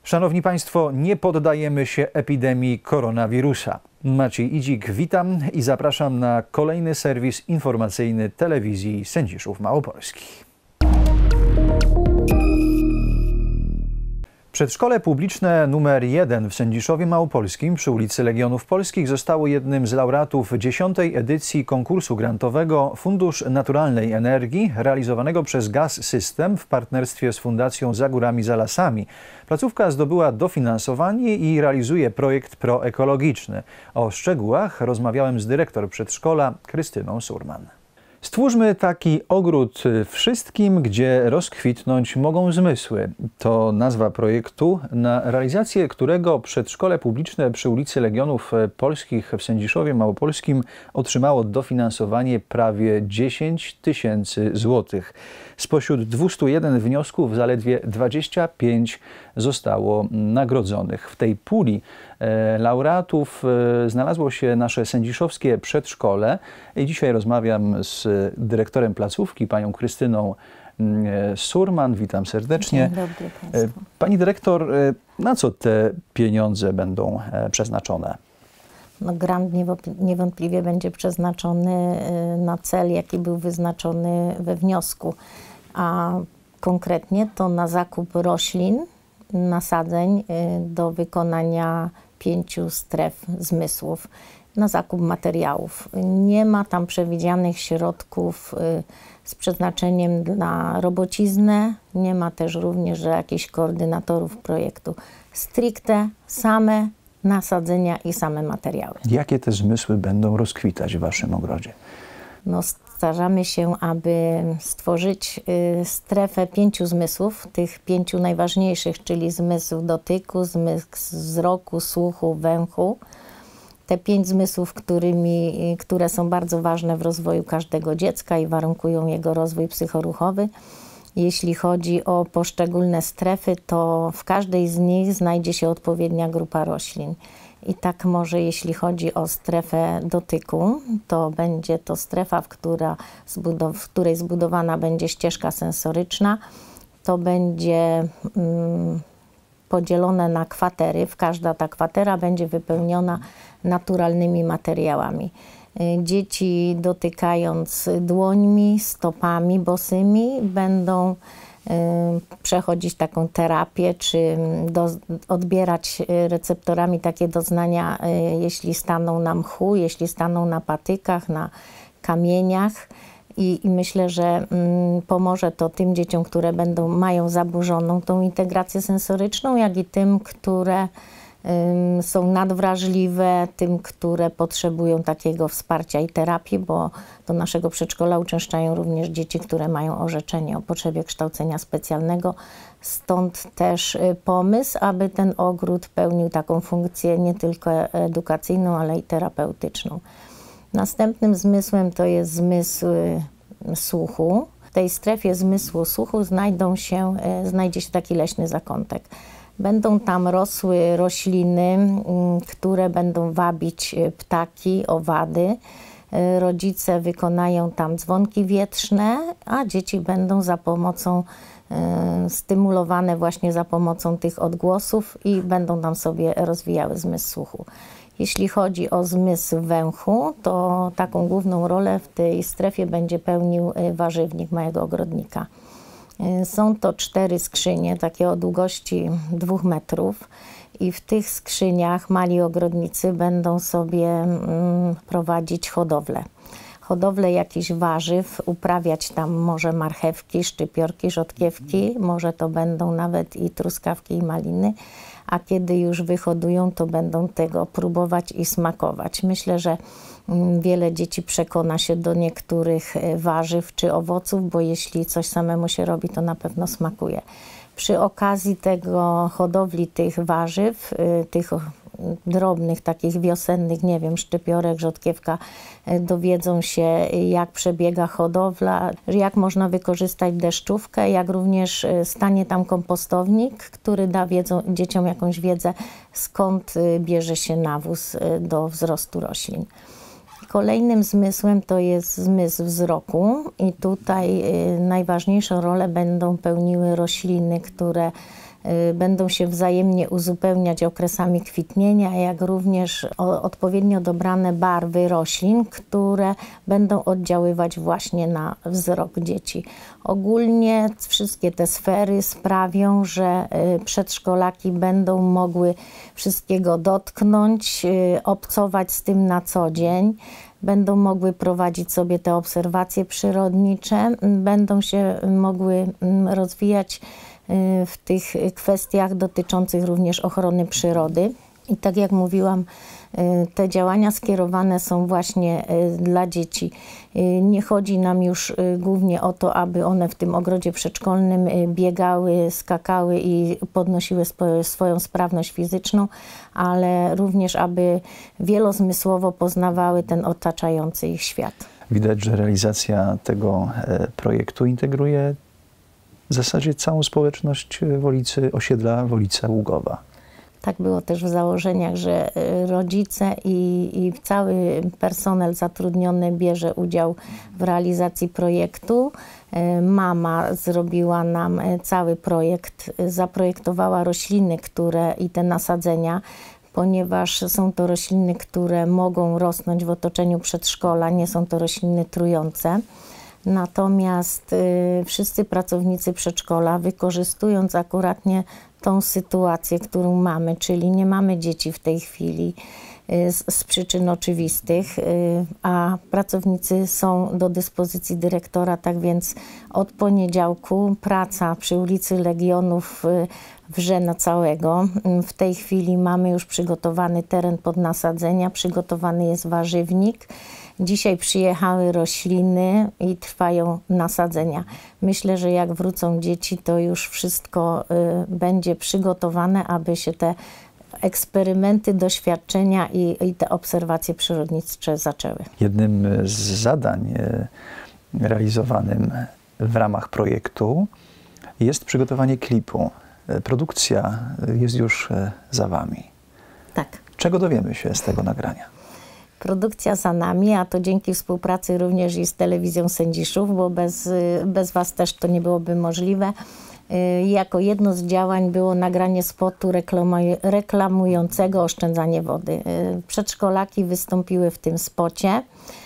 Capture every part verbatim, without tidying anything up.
Szanowni Państwo, nie poddajemy się epidemii koronawirusa. Maciej Idzik, witam i zapraszam na kolejny serwis informacyjny telewizji Sędziszów Małopolskich. Przedszkole publiczne numer jeden w Sędziszowie Małopolskim przy ulicy Legionów Polskich zostało jednym z laureatów dziesiątej edycji konkursu grantowego Fundusz Naturalnej Energii realizowanego przez Gaz System w partnerstwie z Fundacją Za Górami Za Lasami. Placówka zdobyła dofinansowanie i realizuje projekt proekologiczny. O szczegółach rozmawiałem z dyrektor przedszkola Krystyną Surman. Stwórzmy taki ogród wszystkim, gdzie rozkwitnąć mogą zmysły. To nazwa projektu, na realizację którego przedszkole publiczne przy ulicy Legionów Polskich w Sędziszowie Małopolskim otrzymało dofinansowanie prawie dziesięć tysięcy złotych. Spośród dwustu jeden wniosków zaledwie dwadzieścia pięć zostało nagrodzonych. W tej puli e, laureatów e, znalazło się nasze sędziszowskie przedszkole. I dzisiaj rozmawiam z dyrektorem placówki, panią Krystyną e, Surman. Witam serdecznie. Dzień dobry państwu. Pani dyrektor, e, na co te pieniądze będą e, przeznaczone? No, grant niewątpliwie będzie przeznaczony na cel, jaki był wyznaczony we wniosku, a konkretnie to na zakup roślin, nasadzeń do wykonania pięciu stref zmysłów, na zakup materiałów. Nie ma tam przewidzianych środków z przeznaczeniem na robociznę, nie ma też również jakichś koordynatorów projektu. Stricte same nasadzenia i same materiały. Jakie te zmysły będą rozkwitać w waszym ogrodzie? No, staramy się, aby stworzyć y, strefę pięciu zmysłów, tych pięciu najważniejszych, czyli zmysł dotyku, zmysł wzroku, słuchu, węchu. Te pięć zmysłów, którymi, które są bardzo ważne w rozwoju każdego dziecka i warunkują jego rozwój psychoruchowy. Jeśli chodzi o poszczególne strefy, to w każdej z nich znajdzie się odpowiednia grupa roślin. I tak może jeśli chodzi o strefę dotyku, to będzie to strefa, w, która w której zbudowana będzie ścieżka sensoryczna. To będzie mm, podzielone na kwatery. Każda ta kwatera będzie wypełniona naturalnymi materiałami. Dzieci, dotykając dłońmi, stopami bosymi, będą y, przechodzić taką terapię, czy do, odbierać receptorami takie doznania, y, jeśli staną na mchu, jeśli staną na patykach, na kamieniach. I, i myślę, że y, pomoże to tym dzieciom, które będą, mają zaburzoną tą integrację sensoryczną, jak i tym, które są nadwrażliwe, tym, które potrzebują takiego wsparcia i terapii, bo do naszego przedszkola uczęszczają również dzieci, które mają orzeczenie o potrzebie kształcenia specjalnego. Stąd też pomysł, aby ten ogród pełnił taką funkcję nie tylko edukacyjną, ale i terapeutyczną. Następnym zmysłem to jest zmysł słuchu. W tej strefie zmysłu słuchu znajdą się, znajdzie się taki leśny zakątek. Będą tam rosły rośliny, które będą wabić ptaki, owady. Rodzice wykonają tam dzwonki wietrzne, a dzieci będą za pomocą, stymulowane właśnie za pomocą tych odgłosów i będą tam sobie rozwijały zmysł słuchu. Jeśli chodzi o zmysł węchu, to taką główną rolę w tej strefie będzie pełnił warzywnik małego ogrodnika. Są to cztery skrzynie, takie o długości dwóch metrów i w tych skrzyniach mali ogrodnicy będą sobie mm, prowadzić hodowlę. Hodowlę jakichś warzyw, uprawiać tam może marchewki, szczypiorki, rzodkiewki, może to będą nawet i truskawki i maliny, a kiedy już wyhodują, to będą tego próbować i smakować. Myślę, że wiele dzieci przekona się do niektórych warzyw czy owoców, bo jeśli coś samemu się robi, to na pewno smakuje. Przy okazji tego hodowli tych warzyw, tych drobnych, takich wiosennych, nie wiem, szczypiorek, rzodkiewka, dowiedzą się, jak przebiega hodowla, jak można wykorzystać deszczówkę, jak również stanie tam kompostownik, który da wiedzą, dzieciom jakąś wiedzę, skąd bierze się nawóz do wzrostu roślin. Kolejnym zmysłem to jest zmysł wzroku i tutaj najważniejszą rolę będą pełniły rośliny, które będą się wzajemnie uzupełniać okresami kwitnienia, jak również odpowiednio dobrane barwy roślin, które będą oddziaływać właśnie na wzrok dzieci. Ogólnie wszystkie te sfery sprawią, że przedszkolaki będą mogły wszystkiego dotknąć, obcować z tym na co dzień, będą mogły prowadzić sobie te obserwacje przyrodnicze, będą się mogły rozwijać w tych kwestiach dotyczących również ochrony przyrody. I tak jak mówiłam, te działania skierowane są właśnie dla dzieci. Nie chodzi nam już głównie o to, aby one w tym ogrodzie przedszkolnym biegały, skakały i podnosiły swoją sprawność fizyczną, ale również aby wielozmysłowo poznawały ten otaczający ich świat. Widać, że realizacja tego projektu integruje w zasadzie całą społeczność Wolicy, osiedla Wolica Ługowa. Tak było też w założeniach, że rodzice i, i cały personel zatrudniony bierze udział w realizacji projektu. Mama zrobiła nam cały projekt, zaprojektowała rośliny, które i te nasadzenia, ponieważ są to rośliny, które mogą rosnąć w otoczeniu przedszkola, nie są to rośliny trujące. Natomiast y, wszyscy pracownicy przedszkola, wykorzystując akuratnie tą sytuację, którą mamy, czyli nie mamy dzieci w tej chwili y, z, z przyczyn oczywistych, y, a pracownicy są do dyspozycji dyrektora, tak więc od poniedziałku praca przy ulicy Legionów y, wrze na całego. W tej chwili mamy już przygotowany teren pod nasadzenia, przygotowany jest warzywnik. Dzisiaj przyjechały rośliny i trwają nasadzenia. Myślę, że jak wrócą dzieci, to już wszystko y, będzie przygotowane, aby się te eksperymenty, doświadczenia i, i te obserwacje przyrodnicze zaczęły. Jednym z zadań y, realizowanym w ramach projektu jest przygotowanie klipu. Produkcja jest już y, za Wami. Tak. Czego dowiemy się z tego nagrania? Produkcja za nami, a to dzięki współpracy również i z Telewizją Sędziszów, bo bez, bez Was też to nie byłoby możliwe. Jako jedno z działań było nagranie spotu reklamującego oszczędzanie wody. Przedszkolaki wystąpiły w tym spocie.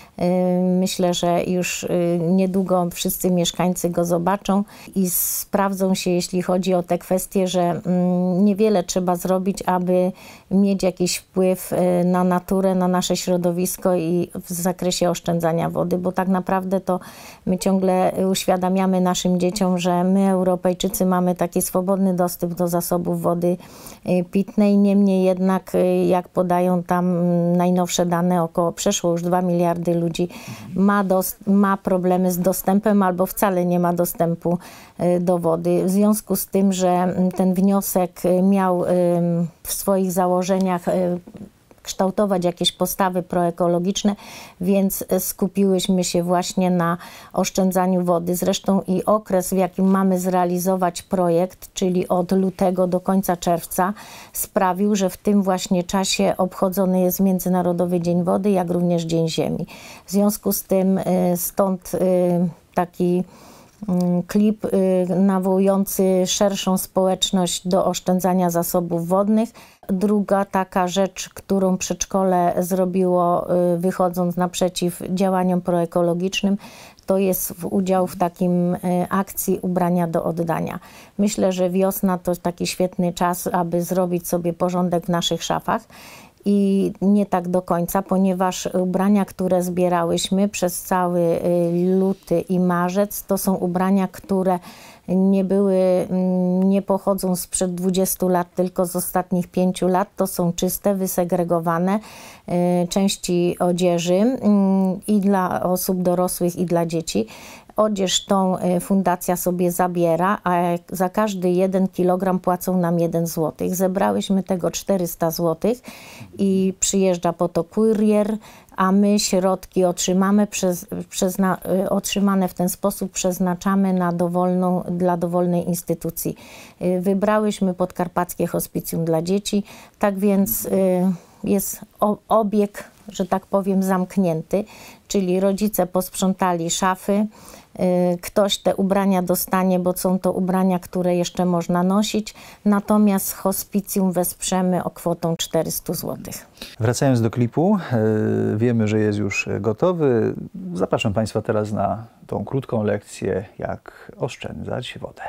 Myślę, że już niedługo wszyscy mieszkańcy go zobaczą i sprawdzą się, jeśli chodzi o te kwestie, że niewiele trzeba zrobić, aby mieć jakiś wpływ na naturę, na nasze środowisko i w zakresie oszczędzania wody, bo tak naprawdę to my ciągle uświadamiamy naszym dzieciom, że my, Europejczycy, mamy taki swobodny dostęp do zasobów wody pitnej. Niemniej jednak, jak podają tam najnowsze dane, około przeszło już dwa miliardy ludzi ma, ma problemy z dostępem albo wcale nie ma dostępu do wody. W związku z tym, że ten wniosek miał w swoich założeniach kształtować jakieś postawy proekologiczne, więc skupiłyśmy się właśnie na oszczędzaniu wody. Zresztą i okres, w jakim mamy zrealizować projekt, czyli od lutego do końca czerwca, sprawił, że w tym właśnie czasie obchodzony jest Międzynarodowy Dzień Wody, jak również Dzień Ziemi. W związku z tym stąd taki klip nawołujący szerszą społeczność do oszczędzania zasobów wodnych. Druga taka rzecz, którą przedszkole zrobiło, wychodząc naprzeciw działaniom proekologicznym, to jest udział w takim akcji ubrania do oddania. Myślę, że wiosna to taki świetny czas, aby zrobić sobie porządek w naszych szafach. I nie tak do końca, ponieważ ubrania, które zbierałyśmy przez cały luty i marzec, to są ubrania, które nie były, nie pochodzą sprzed dwudziestu lat, tylko z ostatnich pięciu lat. To są czyste, wysegregowane części odzieży i dla osób dorosłych, i dla dzieci. Odzież tą fundacja sobie zabiera, a za każdy jeden kilogram płacą nam jeden złotych. Zebrałyśmy tego czterysta złotych i przyjeżdża po to kurier, a my środki otrzymamy przez, przezna, otrzymane w ten sposób przeznaczamy na dowolną, dla dowolnej instytucji. Wybrałyśmy Podkarpackie Hospicjum dla Dzieci, tak więc jest obieg że tak powiem, zamknięty, czyli rodzice posprzątali szafy, ktoś te ubrania dostanie, bo są to ubrania, które jeszcze można nosić, natomiast hospicjum wesprzemy o kwotą czterysta złotych. Wracając do klipu, yy, wiemy, że jest już gotowy. Zapraszam Państwa teraz na tą krótką lekcję, jak oszczędzać wodę.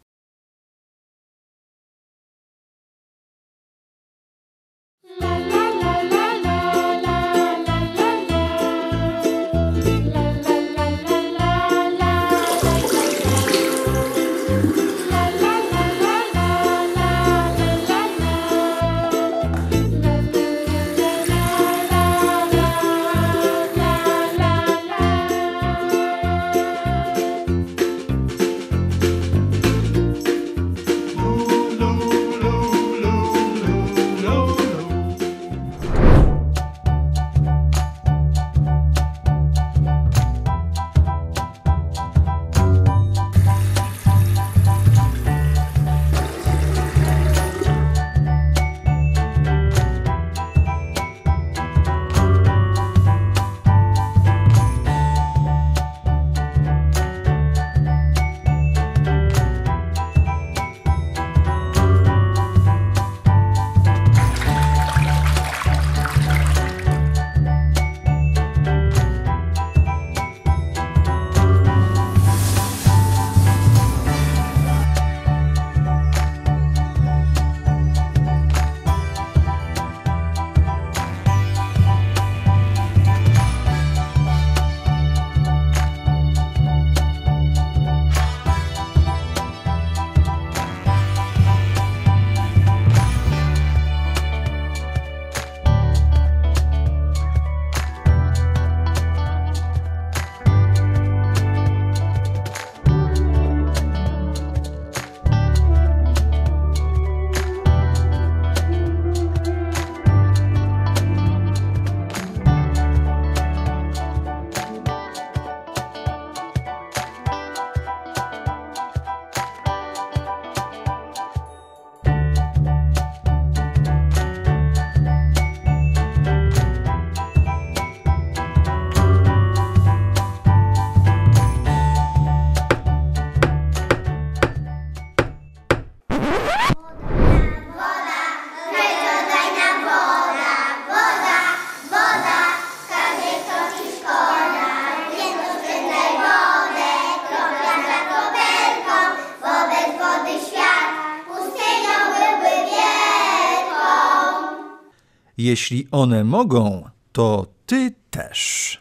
Jeśli one mogą, to ty też.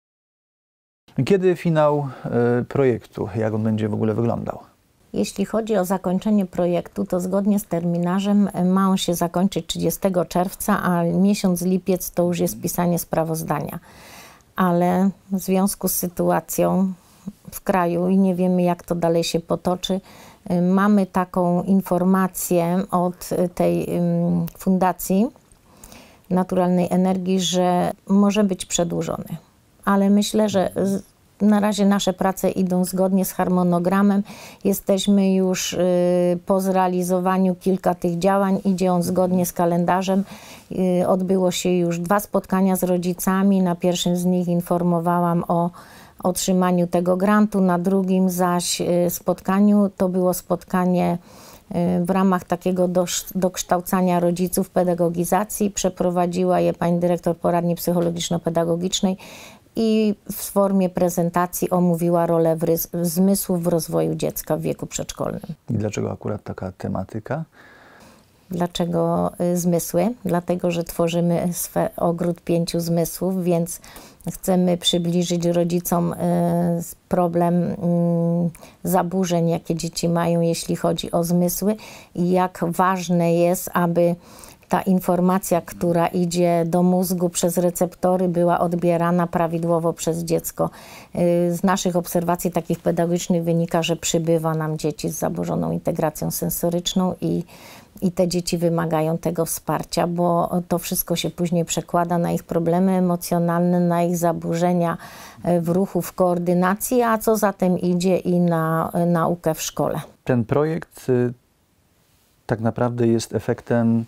Kiedy finał y, projektu? Jak on będzie w ogóle wyglądał? Jeśli chodzi o zakończenie projektu, to zgodnie z terminarzem ma on się zakończyć trzydziestego czerwca, a miesiąc lipiec to już jest pisanie sprawozdania. Ale w związku z sytuacją w kraju i nie wiemy, jak to dalej się potoczy, mamy taką informację od tej Fundacji Naturalnej Energii, że może być przedłużony. Ale myślę, że na razie nasze prace idą zgodnie z harmonogramem. Jesteśmy już po zrealizowaniu kilka tych działań. Idzie on zgodnie z kalendarzem. Odbyło się już dwa spotkania z rodzicami. Na pierwszym z nich informowałam o otrzymaniu tego grantu. Na drugim zaś spotkaniu to było spotkanie w ramach takiego dokształcania rodziców, pedagogizacji. Przeprowadziła je pani dyrektor poradni psychologiczno-pedagogicznej i w formie prezentacji omówiła rolę zmysłów w rozwoju dziecka w wieku przedszkolnym. I dlaczego akurat taka tematyka? Dlaczego zmysły? Dlatego, że tworzymy ogród pięciu zmysłów, więc chcemy przybliżyć rodzicom problem zaburzeń, jakie dzieci mają, jeśli chodzi o zmysły i jak ważne jest, aby ta informacja, która idzie do mózgu przez receptory, była odbierana prawidłowo przez dziecko. Z naszych obserwacji takich pedagogicznych wynika, że przybywa nam dzieci z zaburzoną integracją sensoryczną i, i te dzieci wymagają tego wsparcia, bo to wszystko się później przekłada na ich problemy emocjonalne, na ich zaburzenia w ruchu, w koordynacji, a co za tym idzie i na naukę w szkole. Ten projekt y, tak naprawdę jest efektem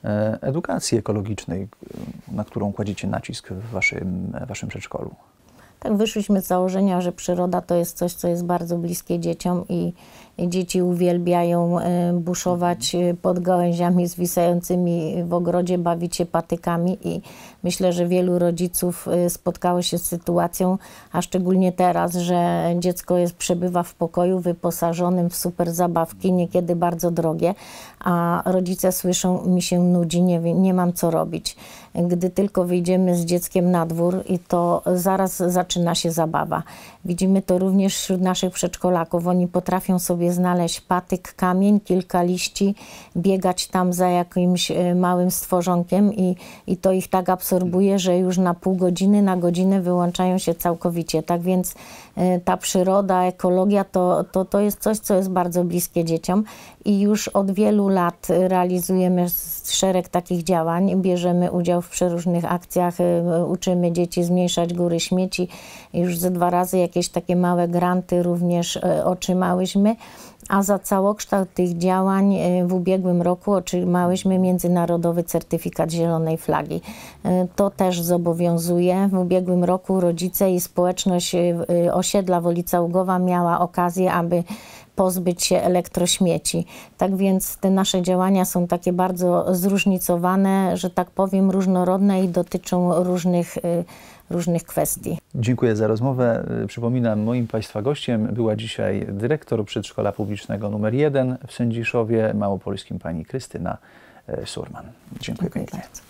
edukacji ekologicznej, na którą kładziecie nacisk w waszym, waszym przedszkolu? Tak, wyszliśmy z założenia, że przyroda to jest coś, co jest bardzo bliskie dzieciom i, i dzieci uwielbiają e, buszować pod gałęziami zwisającymi w ogrodzie, bawić się patykami i myślę, że wielu rodziców e, spotkało się z sytuacją, a szczególnie teraz, że dziecko jest, przebywa w pokoju wyposażonym w super zabawki, niekiedy bardzo drogie, a rodzice słyszą, mi się nudzi, nie, wiem, nie mam co robić. Gdy tylko wyjdziemy z dzieckiem na dwór i to zaraz zaczyna się zabawa. Widzimy to również wśród naszych przedszkolaków. Oni potrafią sobie znaleźć patyk, kamień, kilka liści, biegać tam za jakimś małym stworzonkiem i, i to ich tak absorbuje, że już na pół godziny, na godzinę wyłączają się całkowicie. Tak więc ta przyroda, ekologia to, to, to jest coś, co jest bardzo bliskie dzieciom i już od wielu lat realizujemy szereg takich działań. Bierzemy udział w przeróżnych akcjach, uczymy dzieci zmniejszać góry śmieci. Już ze dwa razy jakieś takie małe granty również otrzymałyśmy, a za całokształt tych działań w ubiegłym roku otrzymałyśmy międzynarodowy certyfikat zielonej flagi. To też zobowiązuje. W ubiegłym roku rodzice i społeczność osiedla Wolica Ługowa miała okazję, aby pozbyć się elektrośmieci. Tak więc te nasze działania są takie bardzo zróżnicowane, że tak powiem, różnorodne i dotyczą różnych, różnych kwestii. Dziękuję za rozmowę. Przypominam, moim Państwa gościem była dzisiaj dyrektor Przedszkola Publicznego numer jeden w Sędziszowie Małopolskim, pani Krystyna Surman. Dziękuję, Dziękuję pięknie. Bardzo.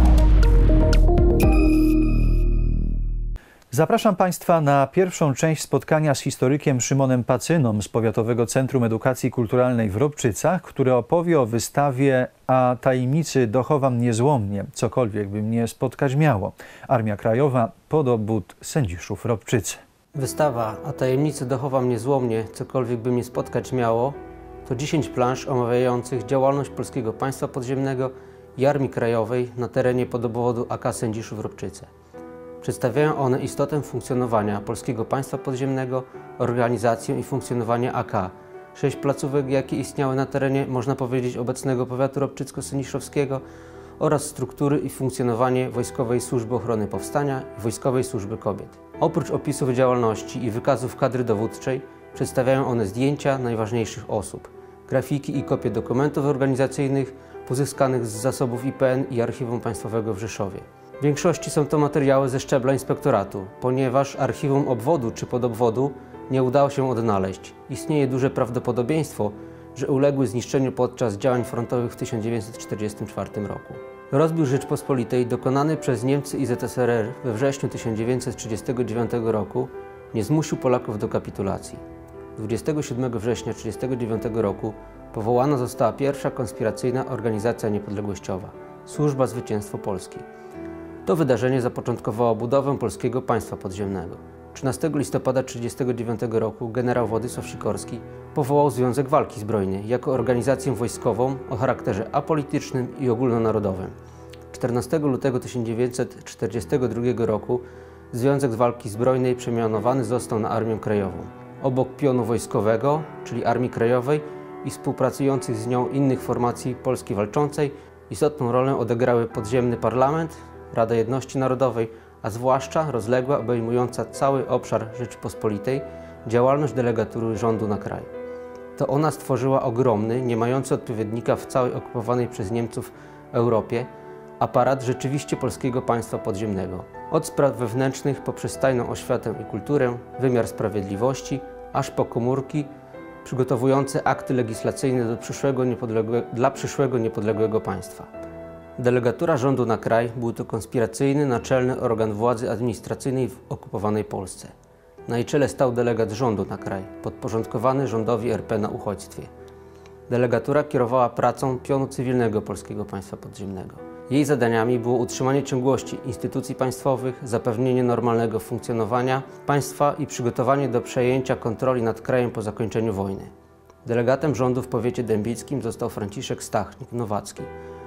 Zapraszam Państwa na pierwszą część spotkania z historykiem Szymonem Pacyną z Powiatowego Centrum Edukacji Kulturalnej w Ropczycach, który opowie o wystawie „A tajemnicy dochowam niezłomnie, cokolwiek by mnie spotkać miało. Armia Krajowa pod obód Sędziszów Ropczycy”. Wystawa „A tajemnicy dochowam niezłomnie, cokolwiek by mnie spotkać miało” to dziesięć plansz omawiających działalność Polskiego Państwa Podziemnego i Armii Krajowej na terenie podobowodu A K Sędziszów Ropczyce. Przedstawiają one istotę funkcjonowania Polskiego Państwa Podziemnego, organizację i funkcjonowanie A K, sześć placówek, jakie istniały na terenie, można powiedzieć, obecnego powiatu ropczycko-sędziszowskiego oraz struktury i funkcjonowanie Wojskowej Służby Ochrony Powstania i Wojskowej Służby Kobiet. Oprócz opisów działalności i wykazów kadry dowódczej, przedstawiają one zdjęcia najważniejszych osób, grafiki i kopie dokumentów organizacyjnych pozyskanych z zasobów I P N i Archiwum Państwowego w Rzeszowie. W większości są to materiały ze szczebla inspektoratu, ponieważ archiwum obwodu czy podobwodu nie udało się odnaleźć. Istnieje duże prawdopodobieństwo, że uległy zniszczeniu podczas działań frontowych w tysiąc dziewięćset czterdziestym czwartym roku. Rozbiór Rzeczpospolitej dokonany przez Niemcy i Z S R R we wrześniu tysiąc dziewięćset trzydziestego dziewiątego roku nie zmusił Polaków do kapitulacji. dwudziestego siódmego września tysiąc dziewięćset trzydziestego dziewiątego roku powołana została pierwsza konspiracyjna organizacja niepodległościowa – Służba Zwycięstwo Polski. To wydarzenie zapoczątkowało budowę Polskiego Państwa Podziemnego. trzynastego listopada tysiąc dziewięćset trzydziestego dziewiątego roku generał Władysław Sikorski powołał Związek Walki Zbrojnej jako organizację wojskową o charakterze apolitycznym i ogólnonarodowym. czternastego lutego tysiąc dziewięćset czterdziestego drugiego roku Związek Walki Zbrojnej przemianowany został na Armię Krajową. Obok pionu wojskowego, czyli Armii Krajowej i współpracujących z nią innych formacji Polski Walczącej, istotną rolę odegrały podziemny parlament, Rada Jedności Narodowej, a zwłaszcza rozległa, obejmująca cały obszar Rzeczypospolitej, działalność delegatury rządu na kraj. To ona stworzyła ogromny, nie mający odpowiednika w całej okupowanej przez Niemców Europie, aparat rzeczywiście Polskiego Państwa Podziemnego. Od spraw wewnętrznych poprzez tajną oświatę i kulturę, wymiar sprawiedliwości, aż po komórki przygotowujące akty legislacyjne do przyszłego dla przyszłego niepodległego państwa. Delegatura rządu na kraj był to konspiracyjny, naczelny organ władzy administracyjnej w okupowanej Polsce. Na jej czele stał delegat rządu na kraj, podporządkowany rządowi R P na uchodźstwie. Delegatura kierowała pracą pionu cywilnego Polskiego Państwa Podziemnego. Jej zadaniami było utrzymanie ciągłości instytucji państwowych, zapewnienie normalnego funkcjonowania państwa i przygotowanie do przejęcia kontroli nad krajem po zakończeniu wojny. Delegatem rządu w powiecie dębickim został Franciszek Stachnik-Nowacki.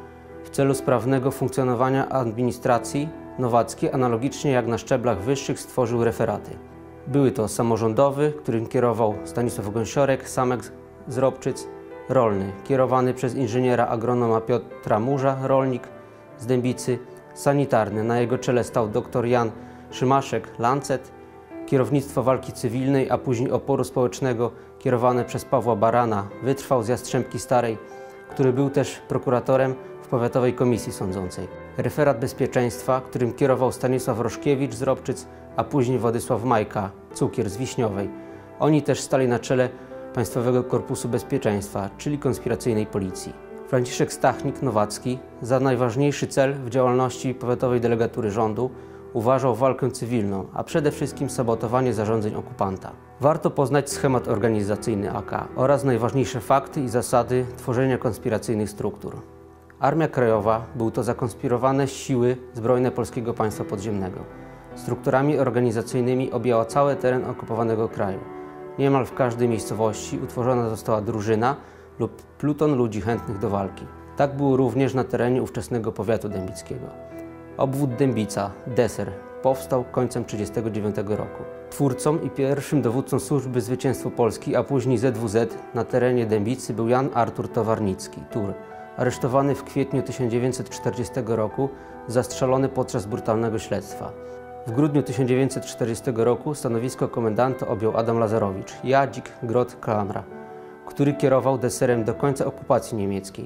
W celu sprawnego funkcjonowania administracji Nowacki, analogicznie jak na szczeblach wyższych, stworzył referaty. Były to samorządowy, którym kierował Stanisław Gąsiorek, Samek z Ropczyc, rolny, kierowany przez inżyniera agronoma Piotra Murza, rolnik z Dębicy, sanitarny, na jego czele stał dr Jan Szymaszek, Lancet, kierownictwo walki cywilnej, a później oporu społecznego, kierowane przez Pawła Barana, wytrwał z Jastrzębki Starej, który był też prokuratorem w Powiatowej Komisji Sądzącej. Referat Bezpieczeństwa, którym kierował Stanisław Roszkiewicz z Robczyc, a później Władysław Majka, cukier z Wiśniowej. Oni też stali na czele Państwowego Korpusu Bezpieczeństwa, czyli konspiracyjnej policji. Franciszek Stachnik-Nowacki za najważniejszy cel w działalności Powiatowej Delegatury Rządu uważał walkę cywilną, a przede wszystkim sabotowanie zarządzeń okupanta. Warto poznać schemat organizacyjny A K oraz najważniejsze fakty i zasady tworzenia konspiracyjnych struktur. Armia Krajowa był to zakonspirowane siły zbrojne Polskiego Państwa Podziemnego. Strukturami organizacyjnymi objęła cały teren okupowanego kraju. Niemal w każdej miejscowości utworzona została drużyna lub pluton ludzi chętnych do walki. Tak było również na terenie ówczesnego powiatu dębickiego. Obwód Dębica, Deser, powstał końcem tysiąc dziewięćset trzydziestego dziewiątego roku. Twórcą i pierwszym dowódcą służby Zwycięstwo Polski, a później Z W Z na terenie Dębicy był Jan Artur Towarnicki, Tur, aresztowany w kwietniu tysiąc dziewięćset czterdziestego roku, zastrzelony podczas brutalnego śledztwa. W grudniu tysiąc dziewięćset czterdziestego roku stanowisko komendanta objął Adam Lazarowicz, Jadzik Grot Klamra, który kierował deserem do końca okupacji niemieckiej.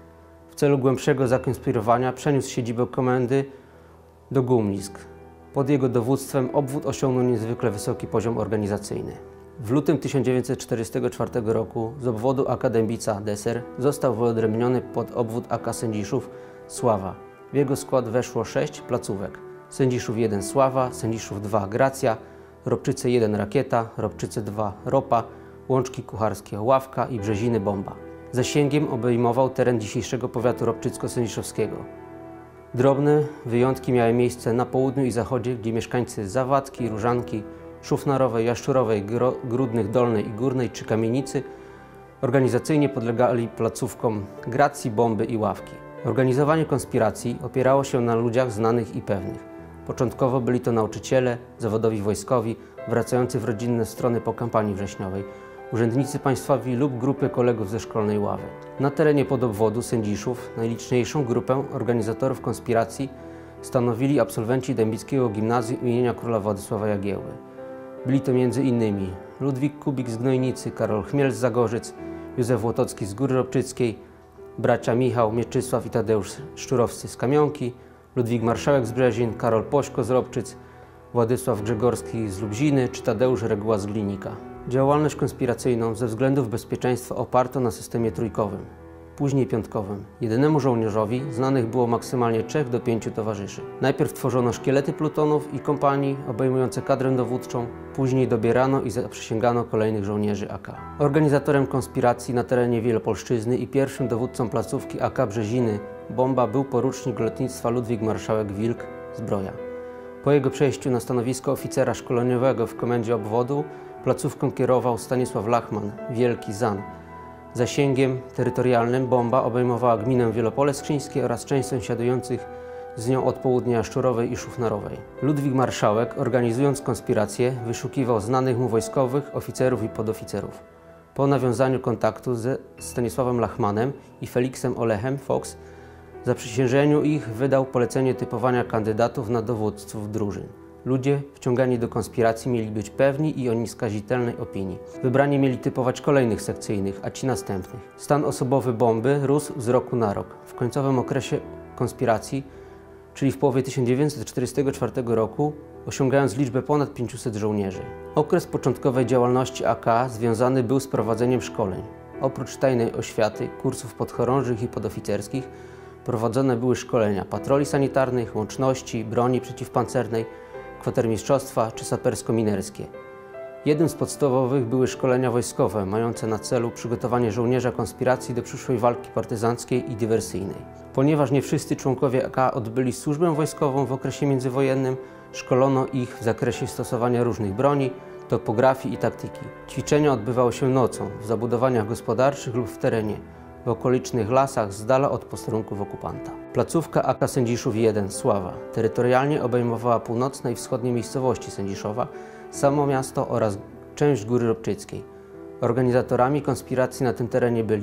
W celu głębszego zakonspirowania przeniósł siedzibę komendy do Gumlisk. Pod jego dowództwem obwód osiągnął niezwykle wysoki poziom organizacyjny. W lutym tysiąc dziewięćset czterdziestego czwartego roku z obwodu A K Dębica Deser został wyodrębniony pod obwód A K Sędziszów Sława. W jego skład weszło sześć placówek. Sędziszów jeden Sława, Sędziszów dwa Gracja, Robczyce jeden Rakieta, Robczyce dwa Ropa, Łączki Kucharskie Ławka i Brzeziny Bomba. Zasięgiem obejmował teren dzisiejszego powiatu robczycko-sędziszowskiego. Drobne wyjątki miały miejsce na południu i zachodzie, gdzie mieszkańcy Zawadki, Różanki, Szufnarowej, Jaszczurowej, Grudnych Dolnej i Górnej czy Kamienicy organizacyjnie podlegali placówkom Gracji, Bomby i Ławki. Organizowanie konspiracji opierało się na ludziach znanych i pewnych. Początkowo byli to nauczyciele, zawodowi wojskowi, wracający w rodzinne strony po kampanii wrześniowej, urzędnicy państwowi lub grupy kolegów ze szkolnej ławy. Na terenie podobwodu Sędziszów najliczniejszą grupę organizatorów konspiracji stanowili absolwenci Dębickiego Gimnazjum imienia Króla Władysława Jagiełły. Byli to między innymi Ludwik Kubik z Gnojnicy, Karol Chmiel z Zagorzyc, Józef Łotocki z Góry Robczyckiej, bracia Michał, Mieczysław i Tadeusz Szczurowscy z Kamionki, Ludwik Marszałek z Brzezin, Karol Pośko z Robczyc, Władysław Grzegorski z Lubziny czy Tadeusz Reguła z Glinika. Działalność konspiracyjną ze względów bezpieczeństwa oparto na systemie trójkowym, później piątkowym. Jedynemu żołnierzowi znanych było maksymalnie trzech do pięciu towarzyszy. Najpierw tworzono szkielety plutonów i kompanii obejmujące kadrę dowódczą, później dobierano i zaprzysięgano kolejnych żołnierzy A K. Organizatorem konspiracji na terenie Wielopolszczyzny i pierwszym dowódcą placówki A K Brzeziny Bomba był porucznik lotnictwa Ludwik Marszałek Wilk Zbroja. Po jego przejściu na stanowisko oficera szkoleniowego w komendzie obwodu placówką kierował Stanisław Lachman, Wielki Zan. Zasięgiem terytorialnym Bomba obejmowała gminę Wielopole Skrzyńskie oraz część sąsiadujących z nią od południa Jaszczurowej i Szufnarowej. Ludwik Marszałek, organizując konspirację, wyszukiwał znanych mu wojskowych, oficerów i podoficerów. Po nawiązaniu kontaktu ze Stanisławem Lachmanem i Feliksem Olechem Fox, zaprzysiężeniu ich wydał polecenie typowania kandydatów na dowódców drużyn. Ludzie wciągani do konspiracji mieli być pewni i o nieskazitelnej opinii. Wybrani mieli typować kolejnych sekcyjnych, a ci następnych. Stan osobowy Bomby rósł z roku na rok. W końcowym okresie konspiracji, czyli w połowie tysiąc dziewięćset czterdziestego czwartego roku, osiągając liczbę ponad pięciuset żołnierzy. Okres początkowej działalności A K związany był z prowadzeniem szkoleń. Oprócz tajnej oświaty, kursów podchorążych i podoficerskich, prowadzone były szkolenia patroli sanitarnych, łączności, broni przeciwpancernej, kwatermistrzostwa czy sapersko-minerskie. Jednym z podstawowych były szkolenia wojskowe, mające na celu przygotowanie żołnierza konspiracji do przyszłej walki partyzanckiej i dywersyjnej. Ponieważ nie wszyscy członkowie A K odbyli służbę wojskową w okresie międzywojennym, szkolono ich w zakresie stosowania różnych broni, topografii i taktyki. Ćwiczenia odbywały się nocą, w zabudowaniach gospodarczych lub w terenie, w okolicznych lasach z dala od posterunków okupanta. Placówka A K Sędziszów jeden Sława terytorialnie obejmowała północne i wschodnie miejscowości Sędziszowa, samo miasto oraz część Góry Robczyckiej. Organizatorami konspiracji na tym terenie byli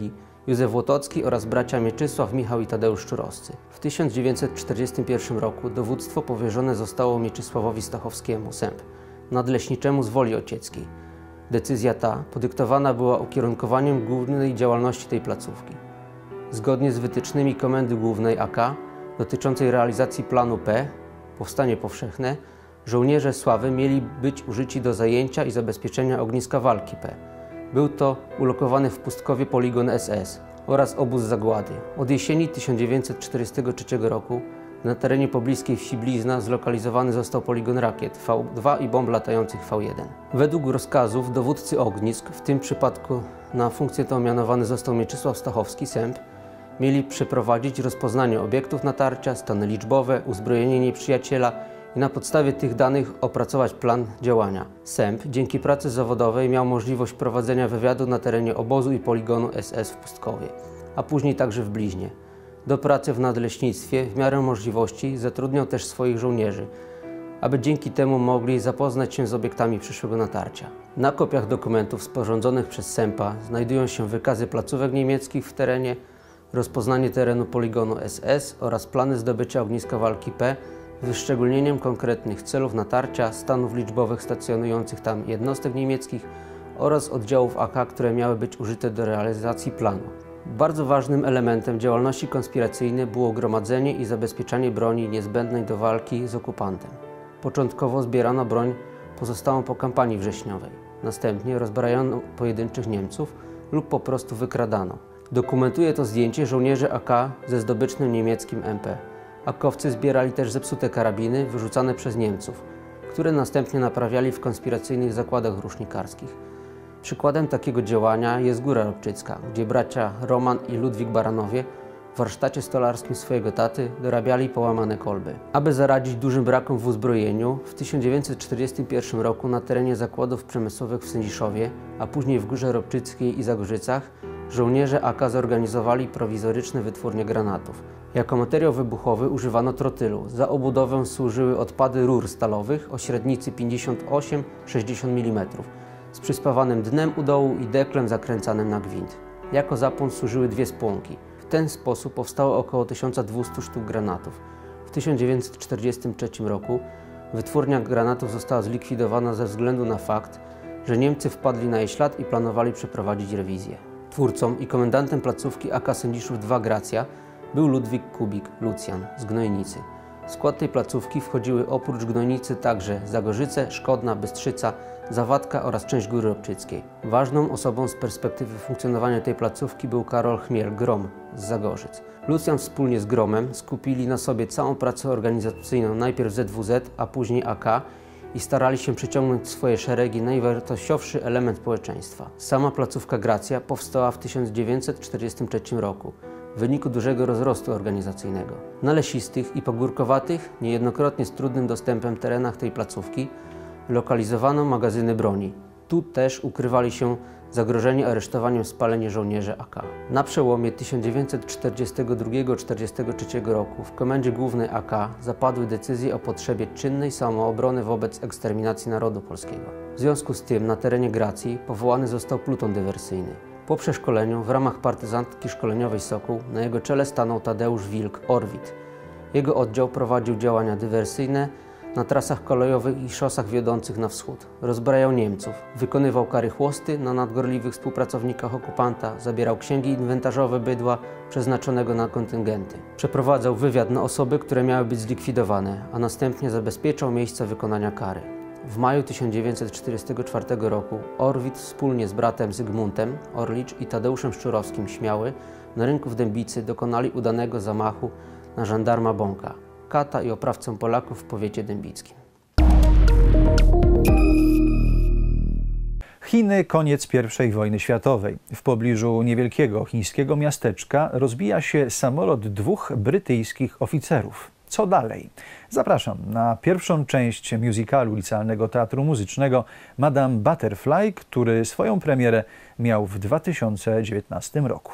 Józef Łotocki oraz bracia Mieczysław, Michał i Tadeusz Szczurowscy. W tysiąc dziewięćset czterdziestym pierwszym roku dowództwo powierzone zostało Mieczysławowi Stachowskiemu, Sęp, nadleśniczemu z Woli Ocieckiej. Decyzja ta podyktowana była ukierunkowaniem głównej działalności tej placówki. Zgodnie z wytycznymi Komendy Głównej A K dotyczącej realizacji planu P, Powstanie Powszechne, żołnierze Sławy mieli być użyci do zajęcia i zabezpieczenia ogniska walki P. Był to ulokowany w Pustkowie poligon S S oraz obóz zagłady. Od jesieni tysiąc dziewięćset czterdziestego trzeciego roku na terenie pobliskiej wsi Blizna zlokalizowany został poligon rakiet V dwa i bomb latających V jeden. Według rozkazów dowódcy ognisk, w tym przypadku na funkcję tę mianowany został Mieczysław Stachowski, Sęp, mieli przeprowadzić rozpoznanie obiektów natarcia, stany liczbowe, uzbrojenie nieprzyjaciela i na podstawie tych danych opracować plan działania. Sęp dzięki pracy zawodowej miał możliwość prowadzenia wywiadu na terenie obozu i poligonu S S w Pustkowie, a później także w Bliźnie. Do pracy w nadleśnictwie w miarę możliwości zatrudniał też swoich żołnierzy, aby dzięki temu mogli zapoznać się z obiektami przyszłego natarcia. Na kopiach dokumentów sporządzonych przez Sępa znajdują się wykazy placówek niemieckich w terenie, rozpoznanie terenu poligonu S S oraz plany zdobycia ogniska walki P z wyszczególnieniem konkretnych celów natarcia, stanów liczbowych stacjonujących tam jednostek niemieckich oraz oddziałów A K, które miały być użyte do realizacji planu. Bardzo ważnym elementem działalności konspiracyjnej było gromadzenie i zabezpieczanie broni niezbędnej do walki z okupantem. Początkowo zbierano broń pozostałą po kampanii wrześniowej. Następnie rozbrajano pojedynczych Niemców lub po prostu wykradano. Dokumentuje to zdjęcie żołnierzy A K ze zdobycznym niemieckim M P. Akowcy zbierali też zepsute karabiny wyrzucane przez Niemców, które następnie naprawiali w konspiracyjnych zakładach rusznikarskich. Przykładem takiego działania jest Góra Ropczycka, gdzie bracia Roman i Ludwik Baranowie w warsztacie stolarskim swojego taty dorabiali połamane kolby. Aby zaradzić dużym brakom w uzbrojeniu, w tysiąc dziewięćset czterdziestym pierwszym roku na terenie zakładów przemysłowych w Sędziszowie, a później w Górze Ropczyckiej i Zagorzycach, żołnierze A K zorganizowali prowizoryczne wytwórnie granatów. Jako materiał wybuchowy używano trotylu. Za obudowę służyły odpady rur stalowych o średnicy pięćdziesiąt osiem sześćdziesiąt milimetrów z przyspawanym dnem u dołu i deklem zakręcanym na gwint. Jako zapłon służyły dwie spłonki. W ten sposób powstało około tysiąc dwieście sztuk granatów. W tysiąc dziewięćset czterdziestym trzecim roku wytwórnia granatów została zlikwidowana ze względu na fakt, że Niemcy wpadli na jej ślad i planowali przeprowadzić rewizję. Twórcą i komendantem placówki A K Sędziszów dwa Gracja był Ludwik Kubik, Lucjan z Gnojnicy. W skład tej placówki wchodziły oprócz Gnojnicy także Zagorzyce, Szkodna, Bystrzyca, Zawadka oraz część Góry Ropczyckiej. Ważną osobą z perspektywy funkcjonowania tej placówki był Karol Chmiel, Grom z Zagorzyc. Lucjan wspólnie z Gromem skupili na sobie całą pracę organizacyjną najpierw Z W Z, a później A K i starali się przyciągnąć w swoje szeregi najwartościowszy element społeczeństwa. Sama placówka Gracja powstała w tysiąc dziewięćset czterdziestym trzecim roku w wyniku dużego rozrostu organizacyjnego. Na lesistych i pagórkowatych, niejednokrotnie z trudnym dostępem terenach tej placówki, lokalizowano magazyny broni. Tu też ukrywali się zagrożeni aresztowaniem spalenie żołnierze A K. Na przełomie tysiąc dziewięćset czterdziestego drugiego do czterdziestego trzeciego roku w Komendzie Głównej A K zapadły decyzje o potrzebie czynnej samoobrony wobec eksterminacji narodu polskiego. W związku z tym na terenie Gracji powołany został pluton dywersyjny. Po przeszkoleniu w ramach partyzantki szkoleniowej Sokół na jego czele stanął Tadeusz Wilk, Orwit. Jego oddział prowadził działania dywersyjne na trasach kolejowych i szosach wiodących na wschód. Rozbrajał Niemców, wykonywał kary chłosty na nadgorliwych współpracownikach okupanta, zabierał księgi inwentarzowe bydła przeznaczonego na kontyngenty. Przeprowadzał wywiad na osoby, które miały być zlikwidowane, a następnie zabezpieczał miejsce wykonania kary. W maju tysiąc dziewięćset czterdziestego czwartego roku Orwit wspólnie z bratem Zygmuntem Orlicz i Tadeuszem Szczurowskim Śmiały na rynku w Dębicy dokonali udanego zamachu na żandarma Bąka, kata i oprawcę Polaków w powiecie dębickim. Chiny, koniec pierwszej wojny światowej. W pobliżu niewielkiego chińskiego miasteczka rozbija się samolot dwóch brytyjskich oficerów. Co dalej? Zapraszam na pierwszą część musicalu Licealnego Teatru Muzycznego Madame Butterfly, który swoją premierę miał w dwa tysiące dziewiętnastym roku.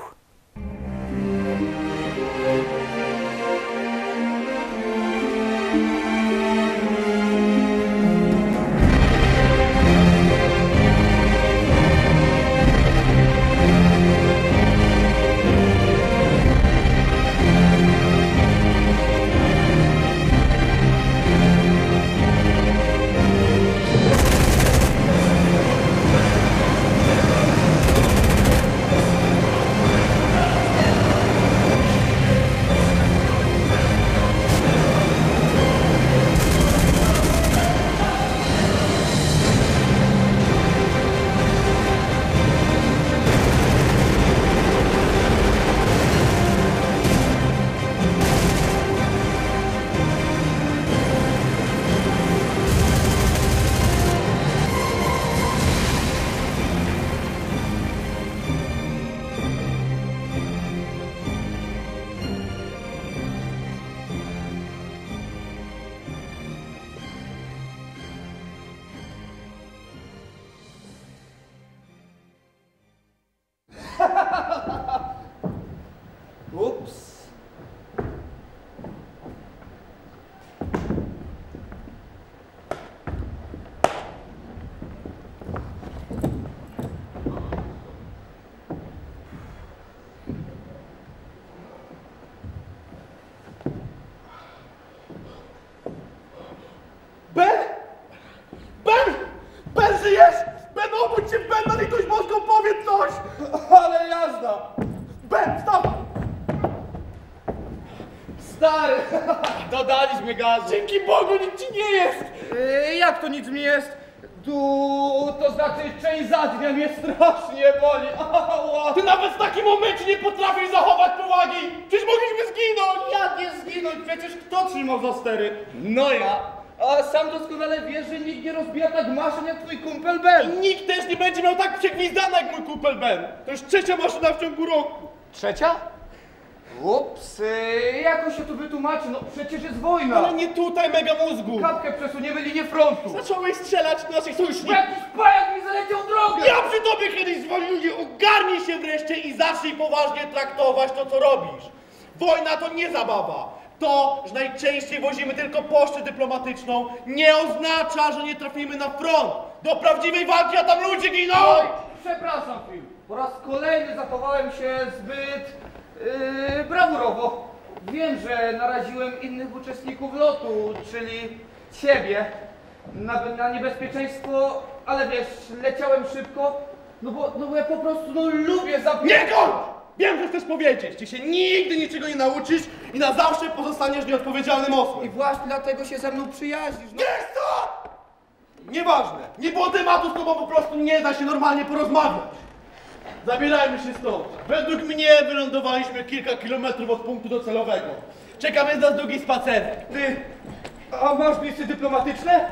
mnie gazu. Dzięki Bogu nic ci nie jest! Yy, jak to nic mi jest? Tu, to znaczy część zadnia mnie strasznie boli. Ała. Ty nawet w takim momencie nie potrafisz zachować powagi! Przecież mogliśmy zginąć! Jak nie zginąć? Przecież kto trzymał za stery? No ja. A sam doskonale wiesz, że nikt nie rozbija tak maszyn jak twój kumpel I Ben. nikt też nie będzie miał tak przegwizdane jak mój kumpel Ben! To już trzecia maszyna w ciągu roku! Trzecia? Ups, yy, jako się tu wytłumaczy? No przecież jest wojna. Ale nie tutaj, mega mózgu! Kapkę przesuniemy linię frontu. Zacząłeś strzelać do naszych sojuszników! Jakiś pajak mi zaleciał drogę! Ja przy tobie kiedyś zwolniłem, ogarnij się wreszcie i zacznij poważnie traktować to, co robisz. Wojna to nie zabawa. To, że najczęściej wozimy tylko pocztę dyplomatyczną, nie oznacza, że nie trafimy na front. Do prawdziwej walki, a tam ludzie giną! Oj, przepraszam, Phil. Po raz kolejny zachowałem się zbyt yy, brawurowo. Wiem, że naraziłem innych uczestników lotu, czyli ciebie, na, na niebezpieczeństwo, ale wiesz, leciałem szybko, no bo, no bo ja po prostu no, lubię zabiegać. Nie kończ! Wiem, że chcesz powiedzieć. Ty się nigdy niczego nie nauczysz i na zawsze pozostaniesz nieodpowiedzialnym I osłem. właśnie dlatego się ze mną przyjaźnisz. No. Wiesz co? Nieważne. Nie było tematu, z tobą po prostu nie da się normalnie porozmawiać. Zabierajmy się stąd. Według mnie wylądowaliśmy kilka kilometrów od punktu docelowego. Czekamy na długi spacerek. Ty, a masz listy dyplomatyczne?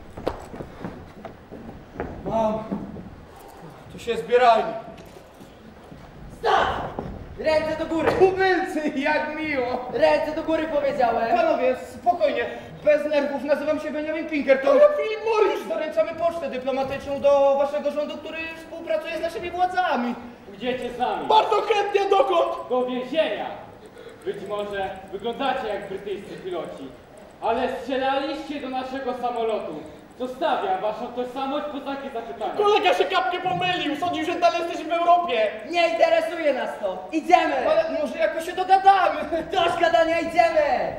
Mam. Tu się zbierajmy. Ręce do góry! Tubylcy, jak miło! Ręce do góry powiedziałem! Panowie, spokojnie, bez nerwów, nazywam się Benjamin Pinkerton. Ja Filip Morris, doręczamy pocztę dyplomatyczną do waszego rządu, który współpracuje z naszymi władzami. Idziecie z nami Bardzo chętnie dokąd? do więzienia. Być może wyglądacie jak brytyjscy piloci, ale strzelaliście do naszego samolotu, co stawia waszą tożsamość pod znaki zapytania. Kolega się kapkę pomylił. Sądził, że dalej jesteśmy w Europie. Nie interesuje nas to! Idziemy! Ale może jakoś się dogadamy. Dość gadania, idziemy!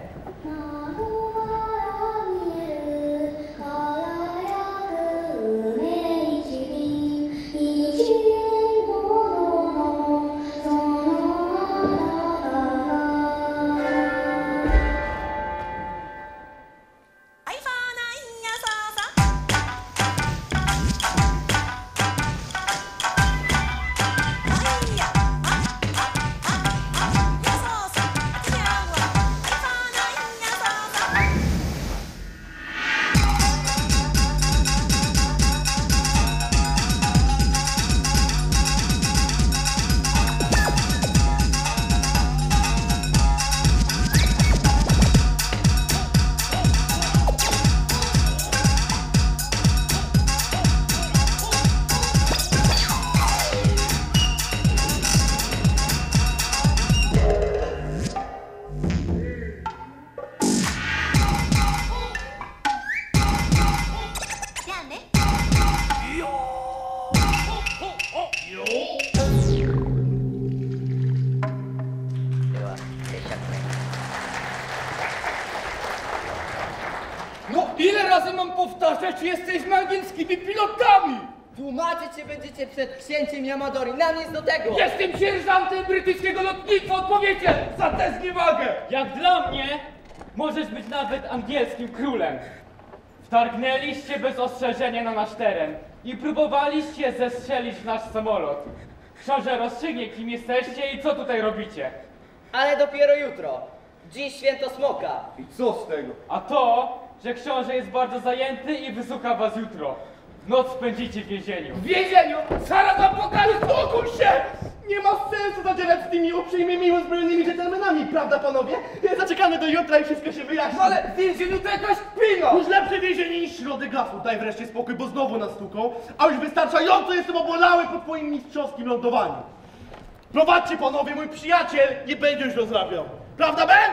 No ile razy mam powtarzać, czy jesteśmy angielskimi pilotami? Tłumaczyć się będziecie przed księciem Yamadori, nam nic do tego! Jestem sierżantem brytyjskiego lotnictwa, odpowiecie za tę zniewagę! Jak dla mnie, możesz być nawet angielskim królem. Wtargnęliście bez ostrzeżenia na nasz teren i próbowaliście zestrzelić nasz samolot. Książę rozstrzygnie, kim jesteście i co tutaj robicie. Ale dopiero jutro. Dziś święto smoka. I co z tego? A to, że książę jest bardzo zajęty i wysłucha was jutro. Noc spędzicie w więzieniu. W więzieniu! Zaraz wam pokażę, spokój się! Nie ma sensu zadzierać z tymi uprzejmymi, uzbrojonymi dżentelmenami, prawda panowie? Zaczekamy do jutra i wszystko się wyjaśni. No ale w więzieniu to jakaś kpina! Już lepsze więzienie niż środek lasu. Daj wreszcie spokój, bo znowu nas stuką, a już wystarczająco jestem obolały po twoim mistrzowskim lądowaniu. Prowadźcie panowie, mój przyjaciel nie będzie już rozrabiał. Prawda, Ben?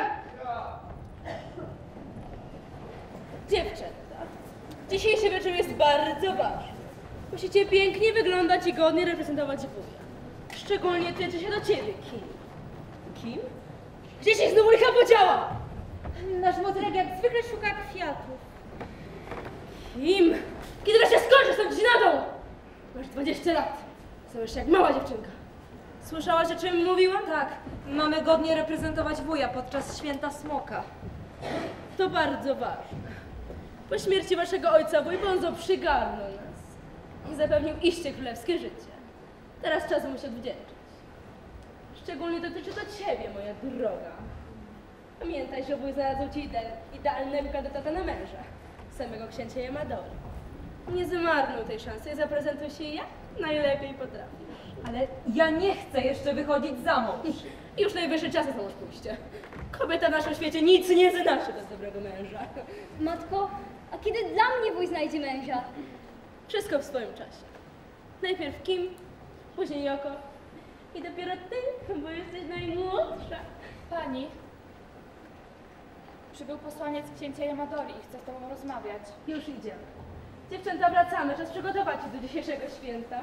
Dziewczęta, dzisiejszy wieczór jest bardzo ważny. Musicie pięknie wyglądać i godnie reprezentować wuja. Szczególnie tyczy się do ciebie, Kim. Kim? Gdzie się znów licha podziała? Nasz motylek jak zwykle szuka kwiatów. Kim? Kiedy wreszcie skończysz tą dzinadą? Masz dwadzieścia lat. Zobacz jak mała dziewczynka. Słyszałaś, o czym mówiłam? Tak, mamy godnie reprezentować wuja podczas święta smoka. to bardzo ważne. Po śmierci waszego ojca wuj Bonzo przygarnął nas i zapewnił iście królewskie życie. Teraz czas mu się odwdzięczyć. Szczególnie dotyczy to ciebie, moja droga. Pamiętaj, że wuj znalazł ci ide idealnego kandydata na męża, samego księcia Yamadori. Nie zmarnuj tej szansy i zaprezentuj się jak najlepiej potrafisz. Ale ja nie chcę jeszcze wychodzić za mąż. Już najwyższy czas na samo pójście. Kobieta w naszym świecie nic nie znaczy bez dobrego męża. Matko, a kiedy dla mnie wuj znajdzie męża? Wszystko w swoim czasie. Najpierw Kim, później Yoko i dopiero ty, bo jesteś najmłodsza. Pani, przybył posłaniec księcia Yamadori i chce z tobą rozmawiać. Już idziemy. Dziewczęta, wracamy. Czas przygotować się do dzisiejszego święta.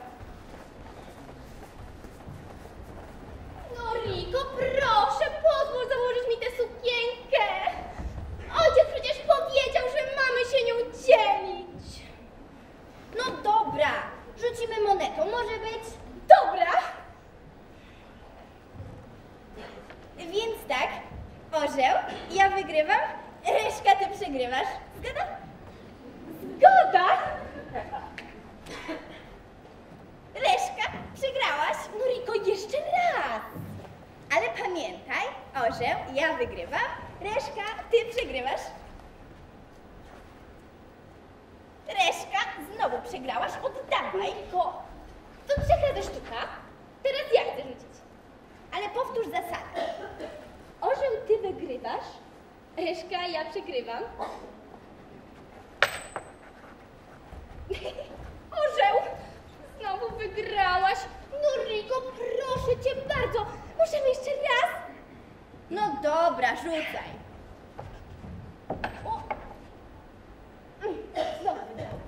Noriko, proszę, pozwól założyć mi tę sukienkę. Ojciec przecież powiedział, że mamy się nią dzielić. No dobra, rzucimy monetą, może być? Dobra. Więc tak, orzeł, ja wygrywam, Reszka, ty przegrywasz. Zgoda? Zgoda? Reszka, przegrałaś? Noriko, jeszcze raz. Ale pamiętaj, orzeł, ja wygrywam, Reszka, ty przegrywasz. Reszka, znowu przegrałaś, oddawaj go. To trzech razy sztuka, teraz ja chcę rzucić. Ale powtórz zasady. Orzeł, ty wygrywasz, Reszka, ja przegrywam. Orzeł, znowu wygrałaś. Noriko, proszę cię bardzo, możemy jeszcze raz? No dobra, rzucaj. O. Znowu wygrałaś.